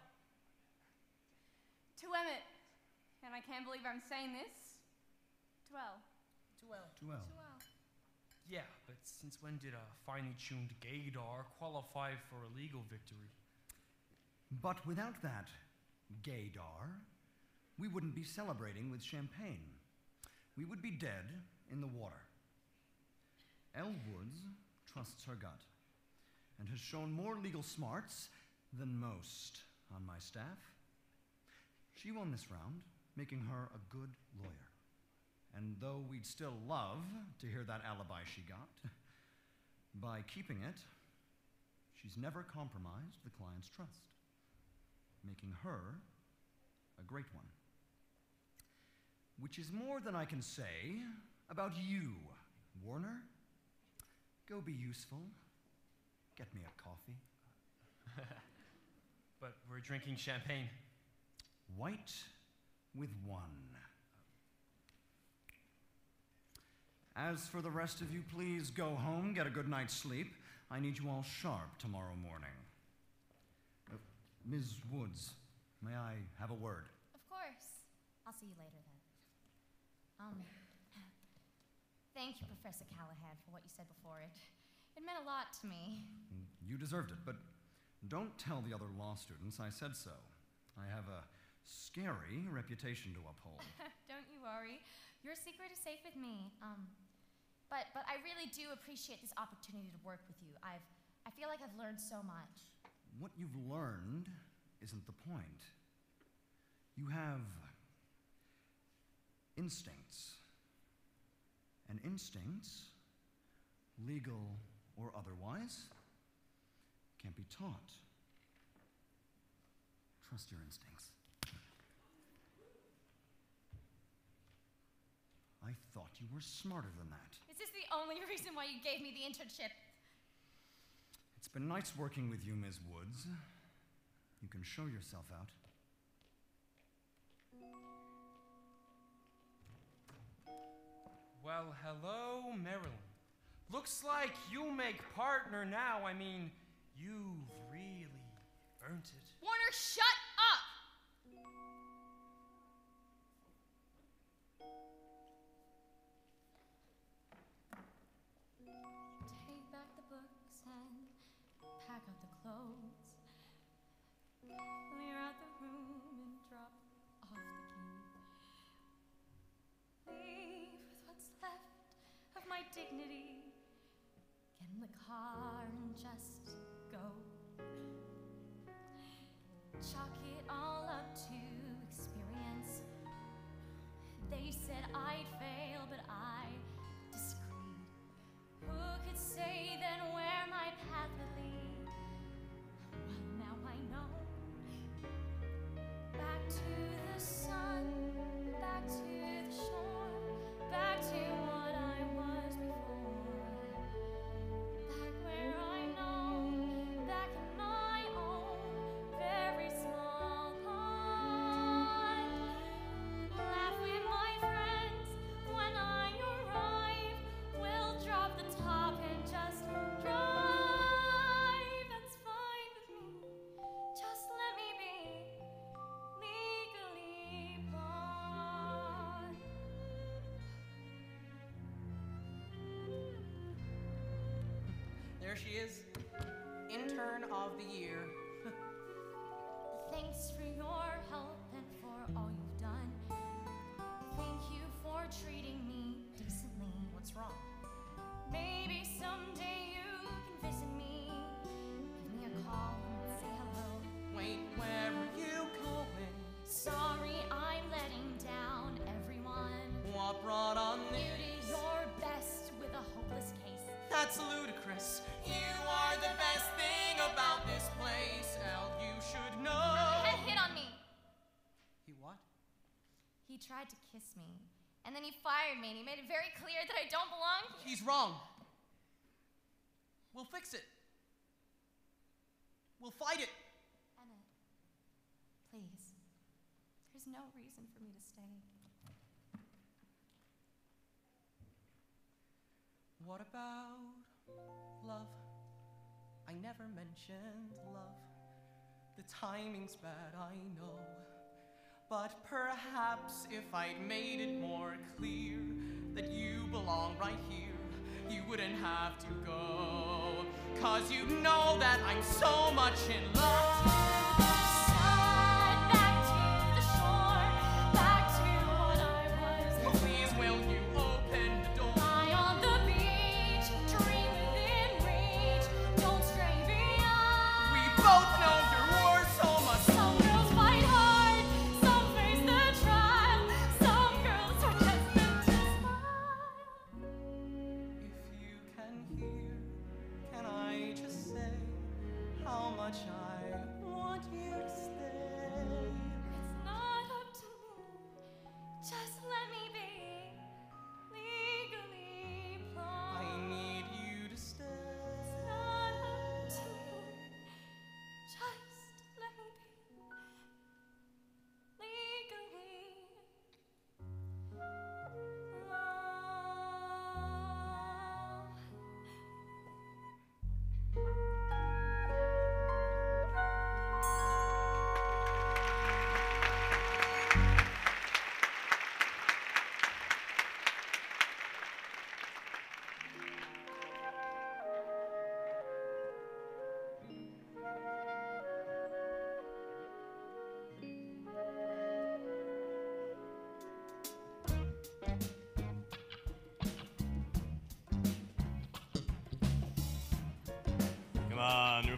To Emmett, and I can't believe I'm saying this, to Elle. To Elle. To Elle. Yeah, but since when did a finely tuned gaydar qualify for a legal victory? But without that gaydar, we wouldn't be celebrating with champagne. We would be dead in the water. Elle Woods trusts her gut and has shown more legal smarts than most on my staff. She won this round, making her a good lawyer. And though we'd still love to hear that alibi she got, by keeping it, she's never compromised the client's trust, making her a great one. Which is more than I can say about you, Warner. Go be useful. Get me a coffee. But we're drinking champagne. White with one. As for the rest of you, please go home, get a good night's sleep. I need you all sharp tomorrow morning. Ms. Woods, may I have a word? Of course. I'll see you later then. Thank you, Professor Callahan, for what you said before. It meant a lot to me. You deserved it, but don't tell the other law students I said so. I have a scary reputation to uphold. Don't you worry. Your secret is safe with me. But I really do appreciate this opportunity to work with you. I feel like I've learned so much. What you've learned isn't the point. You have instincts. And instincts, legal or otherwise, can't be taught. Trust your instincts. I thought you were smarter than that. Is this the only reason why you gave me the internship? It's been nice working with you, Ms. Woods. You can show yourself out. Well, hello, Marilyn. Looks like you'll make partner now. I mean, you've really earned it. Warner, shut up! Take back the books and pack out the clothes. Clear out the room and drop off the key. Leave with what's left of my dignity. Get in the car and just go. Chalk it all up to experience. They said I'd fail, but I disagreed. Who could say then where my path would lead? Well, now I know. Back to the sun, back to the shore, back to what I was before. Back where I know, back in my own very small pond. Laugh with my friends when I arrive. We'll drop the top and just drive. That's fine with me. Just let me be legally blonde. There she is, intern of the year. Thanks for your help and for all you've done. Thank you for treating me decently. What's wrong? Maybe someday you can visit me. Give me a call and say hello. Wait, where are you going? Sorry, I'm letting down everyone. What brought on You did this? your best with a hopeless case. That's ludicrous. You are the best thing about this place. Al, you should know. He had hit on me. He what? He tried to kiss me, and then he fired me, and he made it very clear that I don't belong here. He's wrong. We'll fix it. We'll fight it. Emmett, please. There's no reason for me to stay. What about love? I never mentioned love. The timing's bad, I know. But perhaps if I'd made it more clear that you belong right here, you wouldn't have to go. 'Cause you know that I'm so much in love. Back to the shore, back to what I was. Please, will you open the door? Lie on the beach, dream within reach. Don't stray beyond. We both know your war so much. Some girls fight hard, some face the trial. Some girls are just meant to smile. If you can hear, can I just say how much I want you to stay? It's not up to me. Just let me be legally blonde. I need you to stay. It's not up to me. Just let me be legally blonde.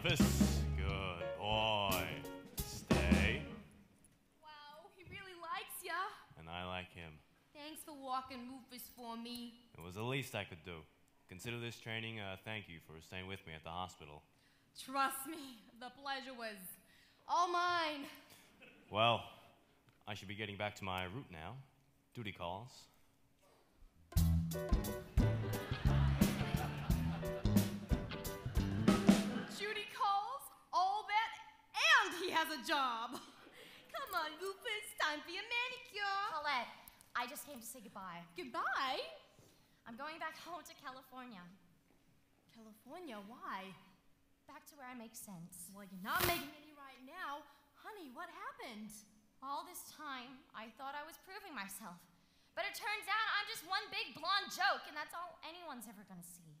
Rufus. Good boy. Stay. Wow, he really likes ya. And I like him. Thanks for walking Rufus for me. It was the least I could do. Consider this training a thank you for staying with me at the hospital. Trust me, the pleasure was all mine. Well, I should be getting back to my route now. Duty calls. Judy calls, all that, and he has a job. Come on, Rufus, time for your manicure. Paulette, I just came to say goodbye. Goodbye? I'm going back home to California. California, why? Back to where I make sense. Well, you're not making any right now. Honey, what happened? All this time, I thought I was proving myself. But it turns out I'm just one big blonde joke, and that's all anyone's ever gonna see.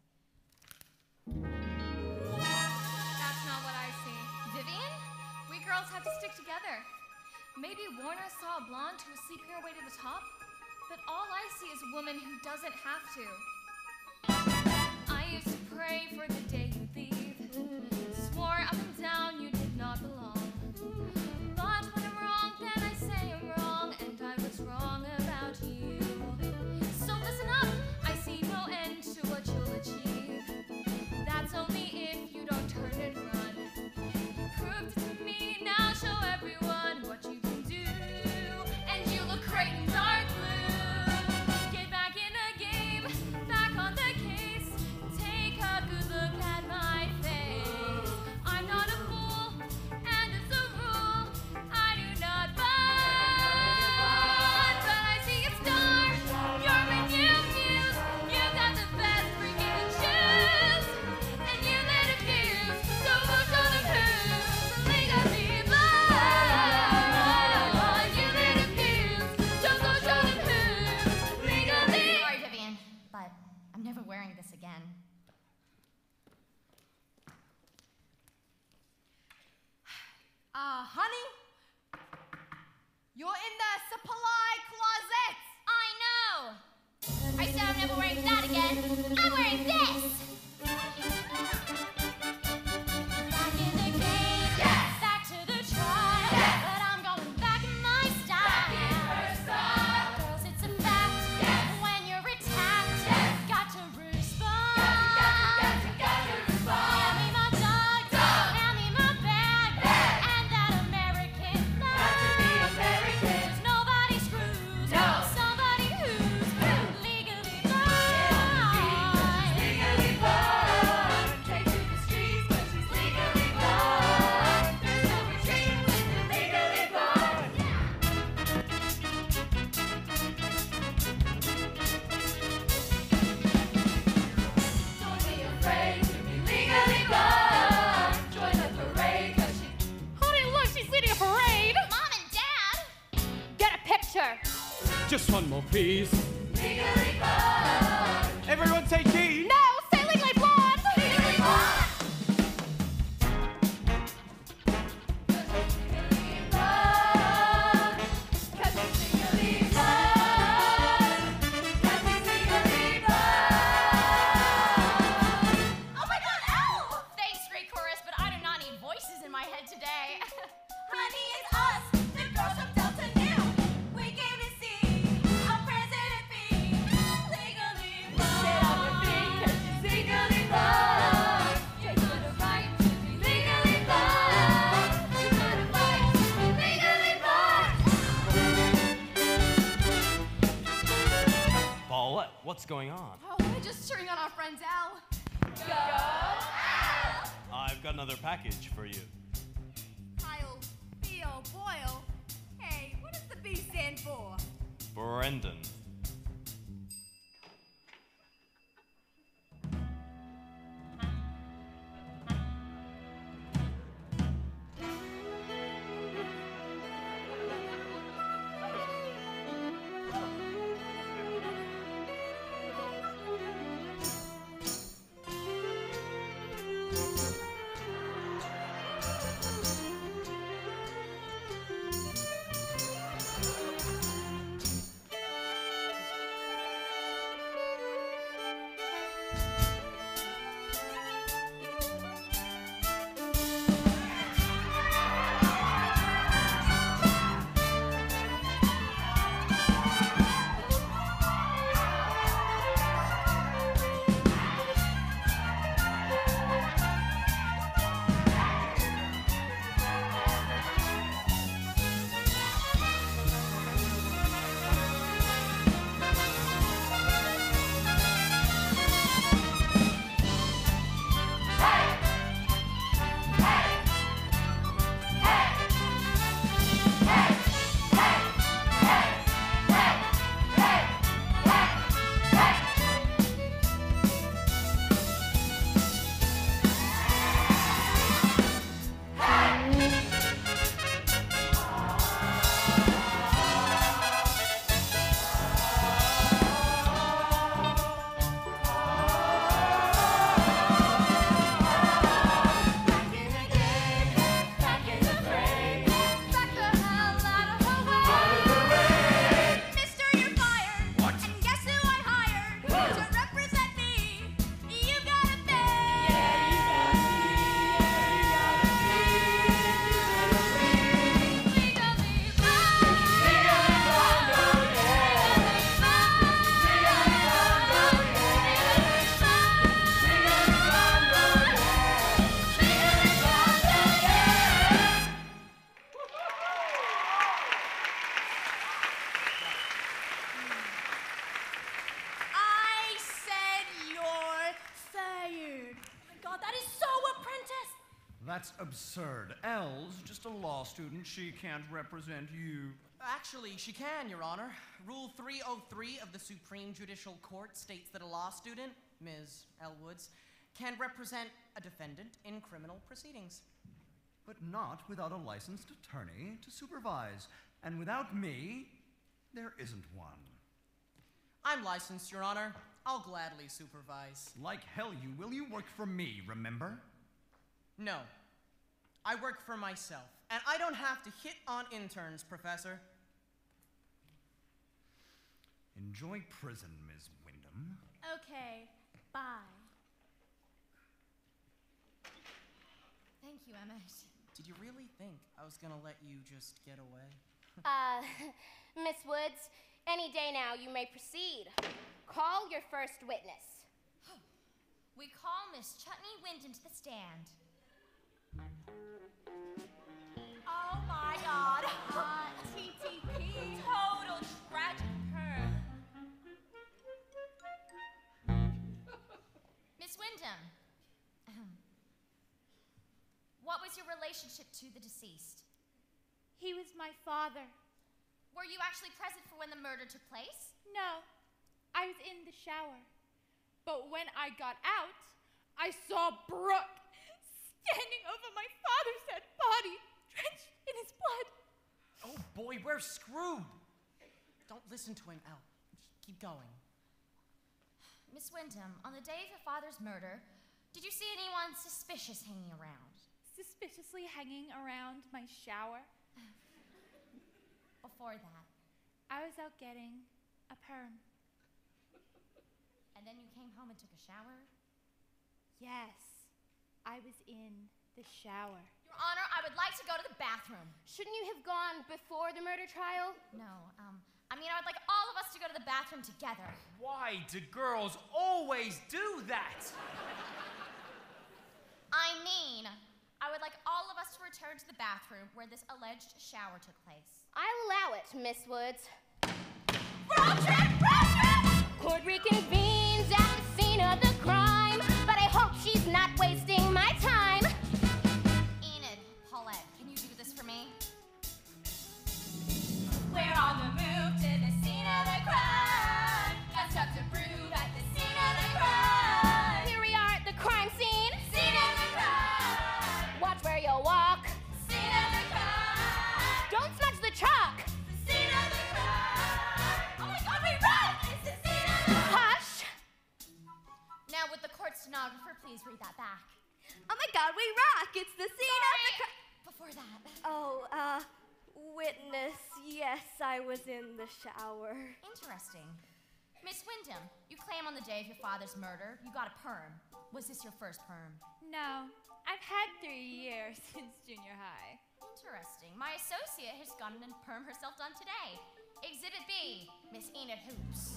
That's not what I see. Vivian? We girls have to stick together. Maybe Warner saw a blonde who was sleeping her way to the top, but all I see is a woman who doesn't have to. I used to pray for the day you'd leave. Swore up and down you did not belong. But when I'm wrong, then I say I'm wrong, and I was wrong about you. So listen up, I see no end to what you'll achieve. That's only if you don't turn and run. You proved it to me, now show everyone what you can do. And you look great in dark blue. Get back in the game, back on the case. Take a good look at my face. I'm not a fool, and it's a rule. I do not run, but I see a star. You're my new muse. You got the best freaking shoes, and you let it fuse. So we're gonna prove legally blind. You let it fuse. So we're gonna prove legally. Sorry, Vivian, but I'm never wearing this again. Honey? You're in the supply closet. I know. I said I'm never wearing that again. I'm wearing this. Back in the game. Yes. Back to the trial. Yes. But I'm going back in my style. Back in her style. Girls, it's a fact. Yes. When you're attacked, yes. Got to respond. Got to respond. Hand me my dog. Hand me my bag. And that American flag. Got to be American. 'Cause nobody screws. No. Somebody who's legally blind. Legally blind. Take to the streets, but she's legally blind. There's no retreat with the legally blind. Don't be afraid to be legally blind. Join the parade, 'cause she. Honey, look, she's leading a parade. Mom and Dad. Get a picture. Just one more, please. Legally blind. Everyone say G. No, say legally blonde. Legally blind. Oh my God, ow! Thanks, great chorus, but I do not need voices in my head today. Honey, it's us, the girls from Delta New. We came to see our president be legally blind. Sit on your feet, 'cause she's legally blind. You got a right to be legally blind. You got a right to be legally blind. Paulette, what's going on? Oh, we're just cheering on our friends Al. Go Al! I've got another package for you. Kyle, Theo, Boyle. Hey, what does the B stand for? Brendan. that's absurd. Elle's just a law student. She can't represent you. Actually, she can, Your Honor. Rule 303 of the Supreme Judicial Court states that a law student, Ms. Elwoods, can represent a defendant in criminal proceedings. But not without a licensed attorney to supervise. And without me, there isn't one. I'm licensed, Your Honor. I'll gladly supervise. Like hell you will. You work for me, remember? No. I work for myself. And I don't have to hit on interns, Professor. Enjoy prison, Ms. Wyndham. Okay, bye. Thank you, Emmett. Did you really think I was gonna let you just get away? Miss Woods, any day now you may proceed. Call your first witness. We call Miss Chutney Wyndham to the stand. Oh my god. TTP. Total tragic perm. Miss Wyndham, what was your relationship to the deceased? He was my father. Were you actually present for when the murder took place? No, I was in the shower. But when I got out, I saw Brooke standing over my father's dead body, drenched in his blood. Oh boy, we're screwed. Don't listen to him, Elle. Just keep going. Miss Wyndham, on the day of your father's murder, did you see anyone suspicious hanging around? Suspiciously hanging around my shower? Before that? I was out getting a perm. And then you came home and took a shower? Yes, I was in the shower. Your Honor, I would like to go to the bathroom. Shouldn't you have gone before the murder trial? No, I would like all of us to go to the bathroom together. Why do girls always do that? I would like all of us to return to the bathroom where this alleged shower took place. I'll allow it, Miss Woods. Road trip! Road trip! Court reconvenes at the scene of the crime, but I hope she's not wasting my time. Enid, Paulette, can you do this for me? We're on the move to the scene of the crime. Got stuff to prove at the scene of the crime. Here we are at the crime scene. Scene of the crime. Watch where you walk. Scene of the crime. Don't smudge the chalk. Scene of the crime. Oh my god, we run! It's the scene of the crime. Hush. Now, would the court stenographer please read that back? Oh my god, we rock. It's the scene of the crime. Before that. Oh, witness, yes, I was in the shower. Interesting. Miss Wyndham, you claim on the day of your father's murder you got a perm. Was this your first perm? No, I've had 3 years since junior high. Interesting. My associate has gotten a perm herself done today. Exhibit B, Miss Enid Hoops.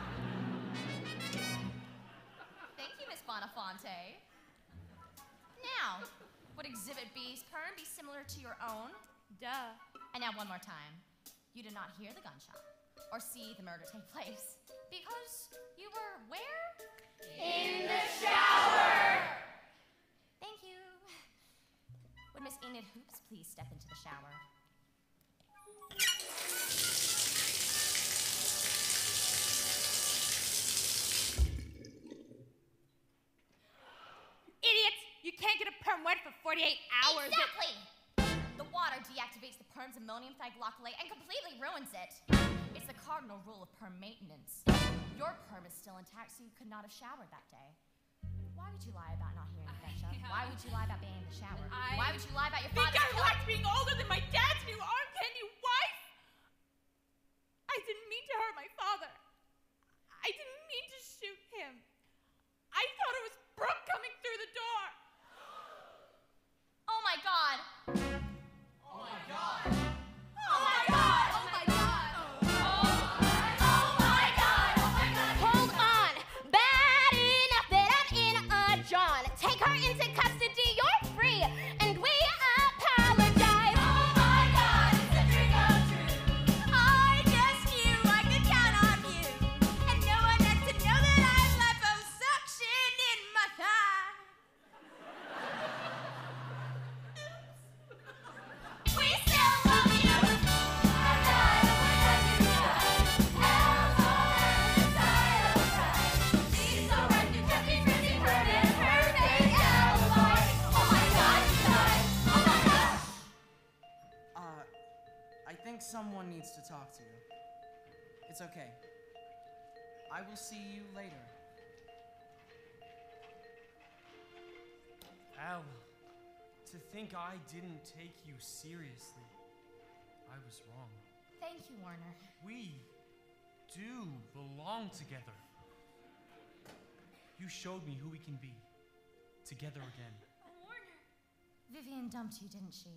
Thank you, Miss Bonafonte. Now, would Exhibit B's perm be similar to your own? Duh. And now one more time. You did not hear the gunshot or see the murder take place because you were where? In the shower! Thank you. Would Miss Enid Hoops please step into the shower? Idiots! You can't get a perm wet for 48 hours. Exactly! The water deactivates the perm's ammonium thioglycolate and completely ruins it. It's the cardinal rule of perm maintenance. Your perm is still intact, so you could not have showered that day. Why would you lie about not hearing the gunshot? Why would you lie about being in the shower? Why would you lie about your father's I liked being older than my dad's new arm candy wife. I didn't mean to hurt my father. I didn't mean to shoot him. I thought it was Brooke coming through the door. Oh my god! Oh my god! Oh my god! Oh my god! Oh my god! Oh my god! Hold on. Bad enough that I'm in a John. Take her into custody, you're free, and we apologize. Oh my god, it's a dream come true. I guess you like to count on you. think someone needs to talk to you. It's okay. I will see you later. Al, to think I didn't take you seriously. I was wrong. Thank you, Warner. We do belong together. You showed me who we can be. Together again. Warner. Vivian dumped you, didn't she?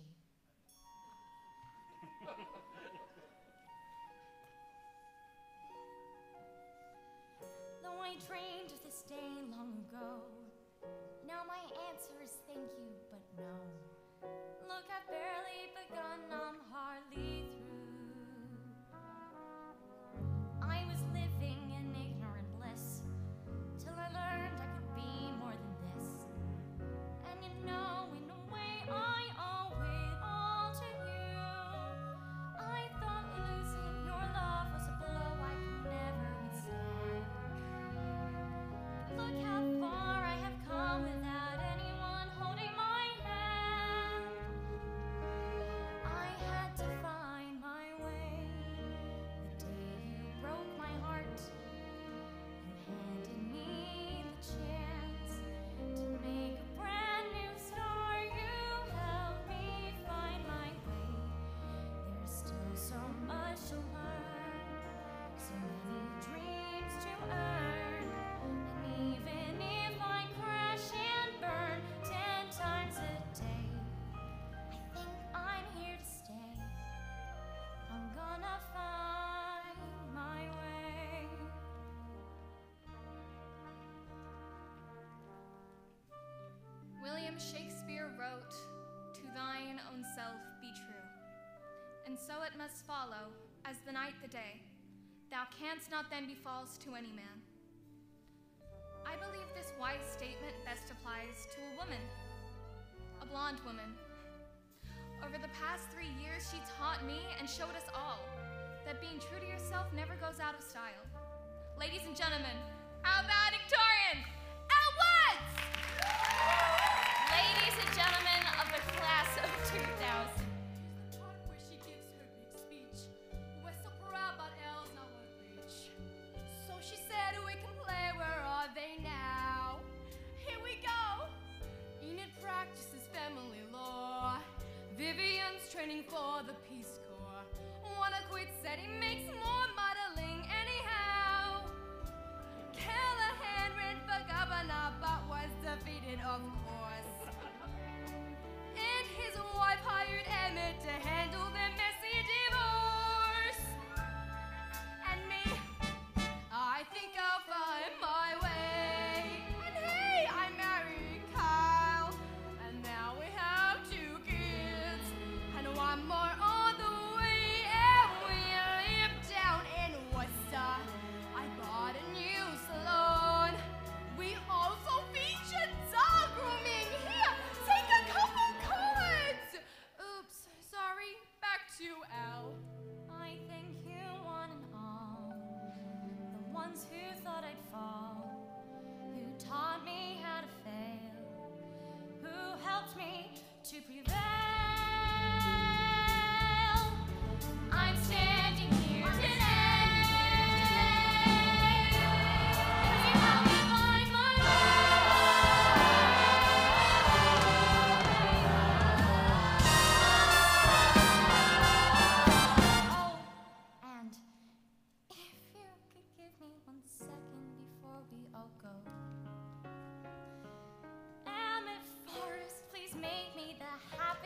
Though I dreamed of this day long ago, now my answer is thank you, but no. Look, I've barely begun, I'm hardly through. I was living in ignorant bliss, till I learned I could be more than this. And you know, in a way, I owe it all to you. I thought losing your love was a blow I could never withstand. Look how far I have come without anyone holding my hand. I had to find my way the day you broke my heart. You handed me the chance to make a brand new start. You helped me find my way. There's still so much to learn, so many dreams to earn. And even if I crash and burn 10 times a day, I think I'm here to stay. I'm gonna find my way. William Shakespeare wrote, "To thine own self be true. And so it must follow, as the night the day, thou canst not then be false to any man." I believe this wise statement best applies to a woman, a blonde woman. Over the past 3 years, she taught me and showed us all that being true to yourself never goes out of style. Ladies and gentlemen, our valedictorian, Elle Woods! Ladies and gentlemen of the class of 2000. Where she gives her big speech. We're so proud, but Elle's not one reach. So she said we can play, where are they now? Here we go. Enid practices family law. Vivian's training for the Peace Corps. Wanna quit, said he makes more modeling anyhow. Callahan ran for governor, but was defeated, of course. And his wife hired Emmett to handle their messy divorce. And me, I think I'll find my way. And hey, I married Kyle. And now we have 2 kids. And one more on the way. And we live down in Worcester. I bought a new salon. We also feature dog grooming. Here, take a couple cards. Oops, sorry. Back to Elle. I thank you one and all, the ones who thought I'd fall, who taught me how to fail, who helped me to prevail. I'm standing here today because you helped me find my Oh, and if you could give me 1 second before we all go. Emmett Forrest, please make me the happiest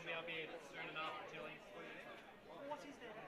Maybe I'll be soon enough, Tilly. What is there?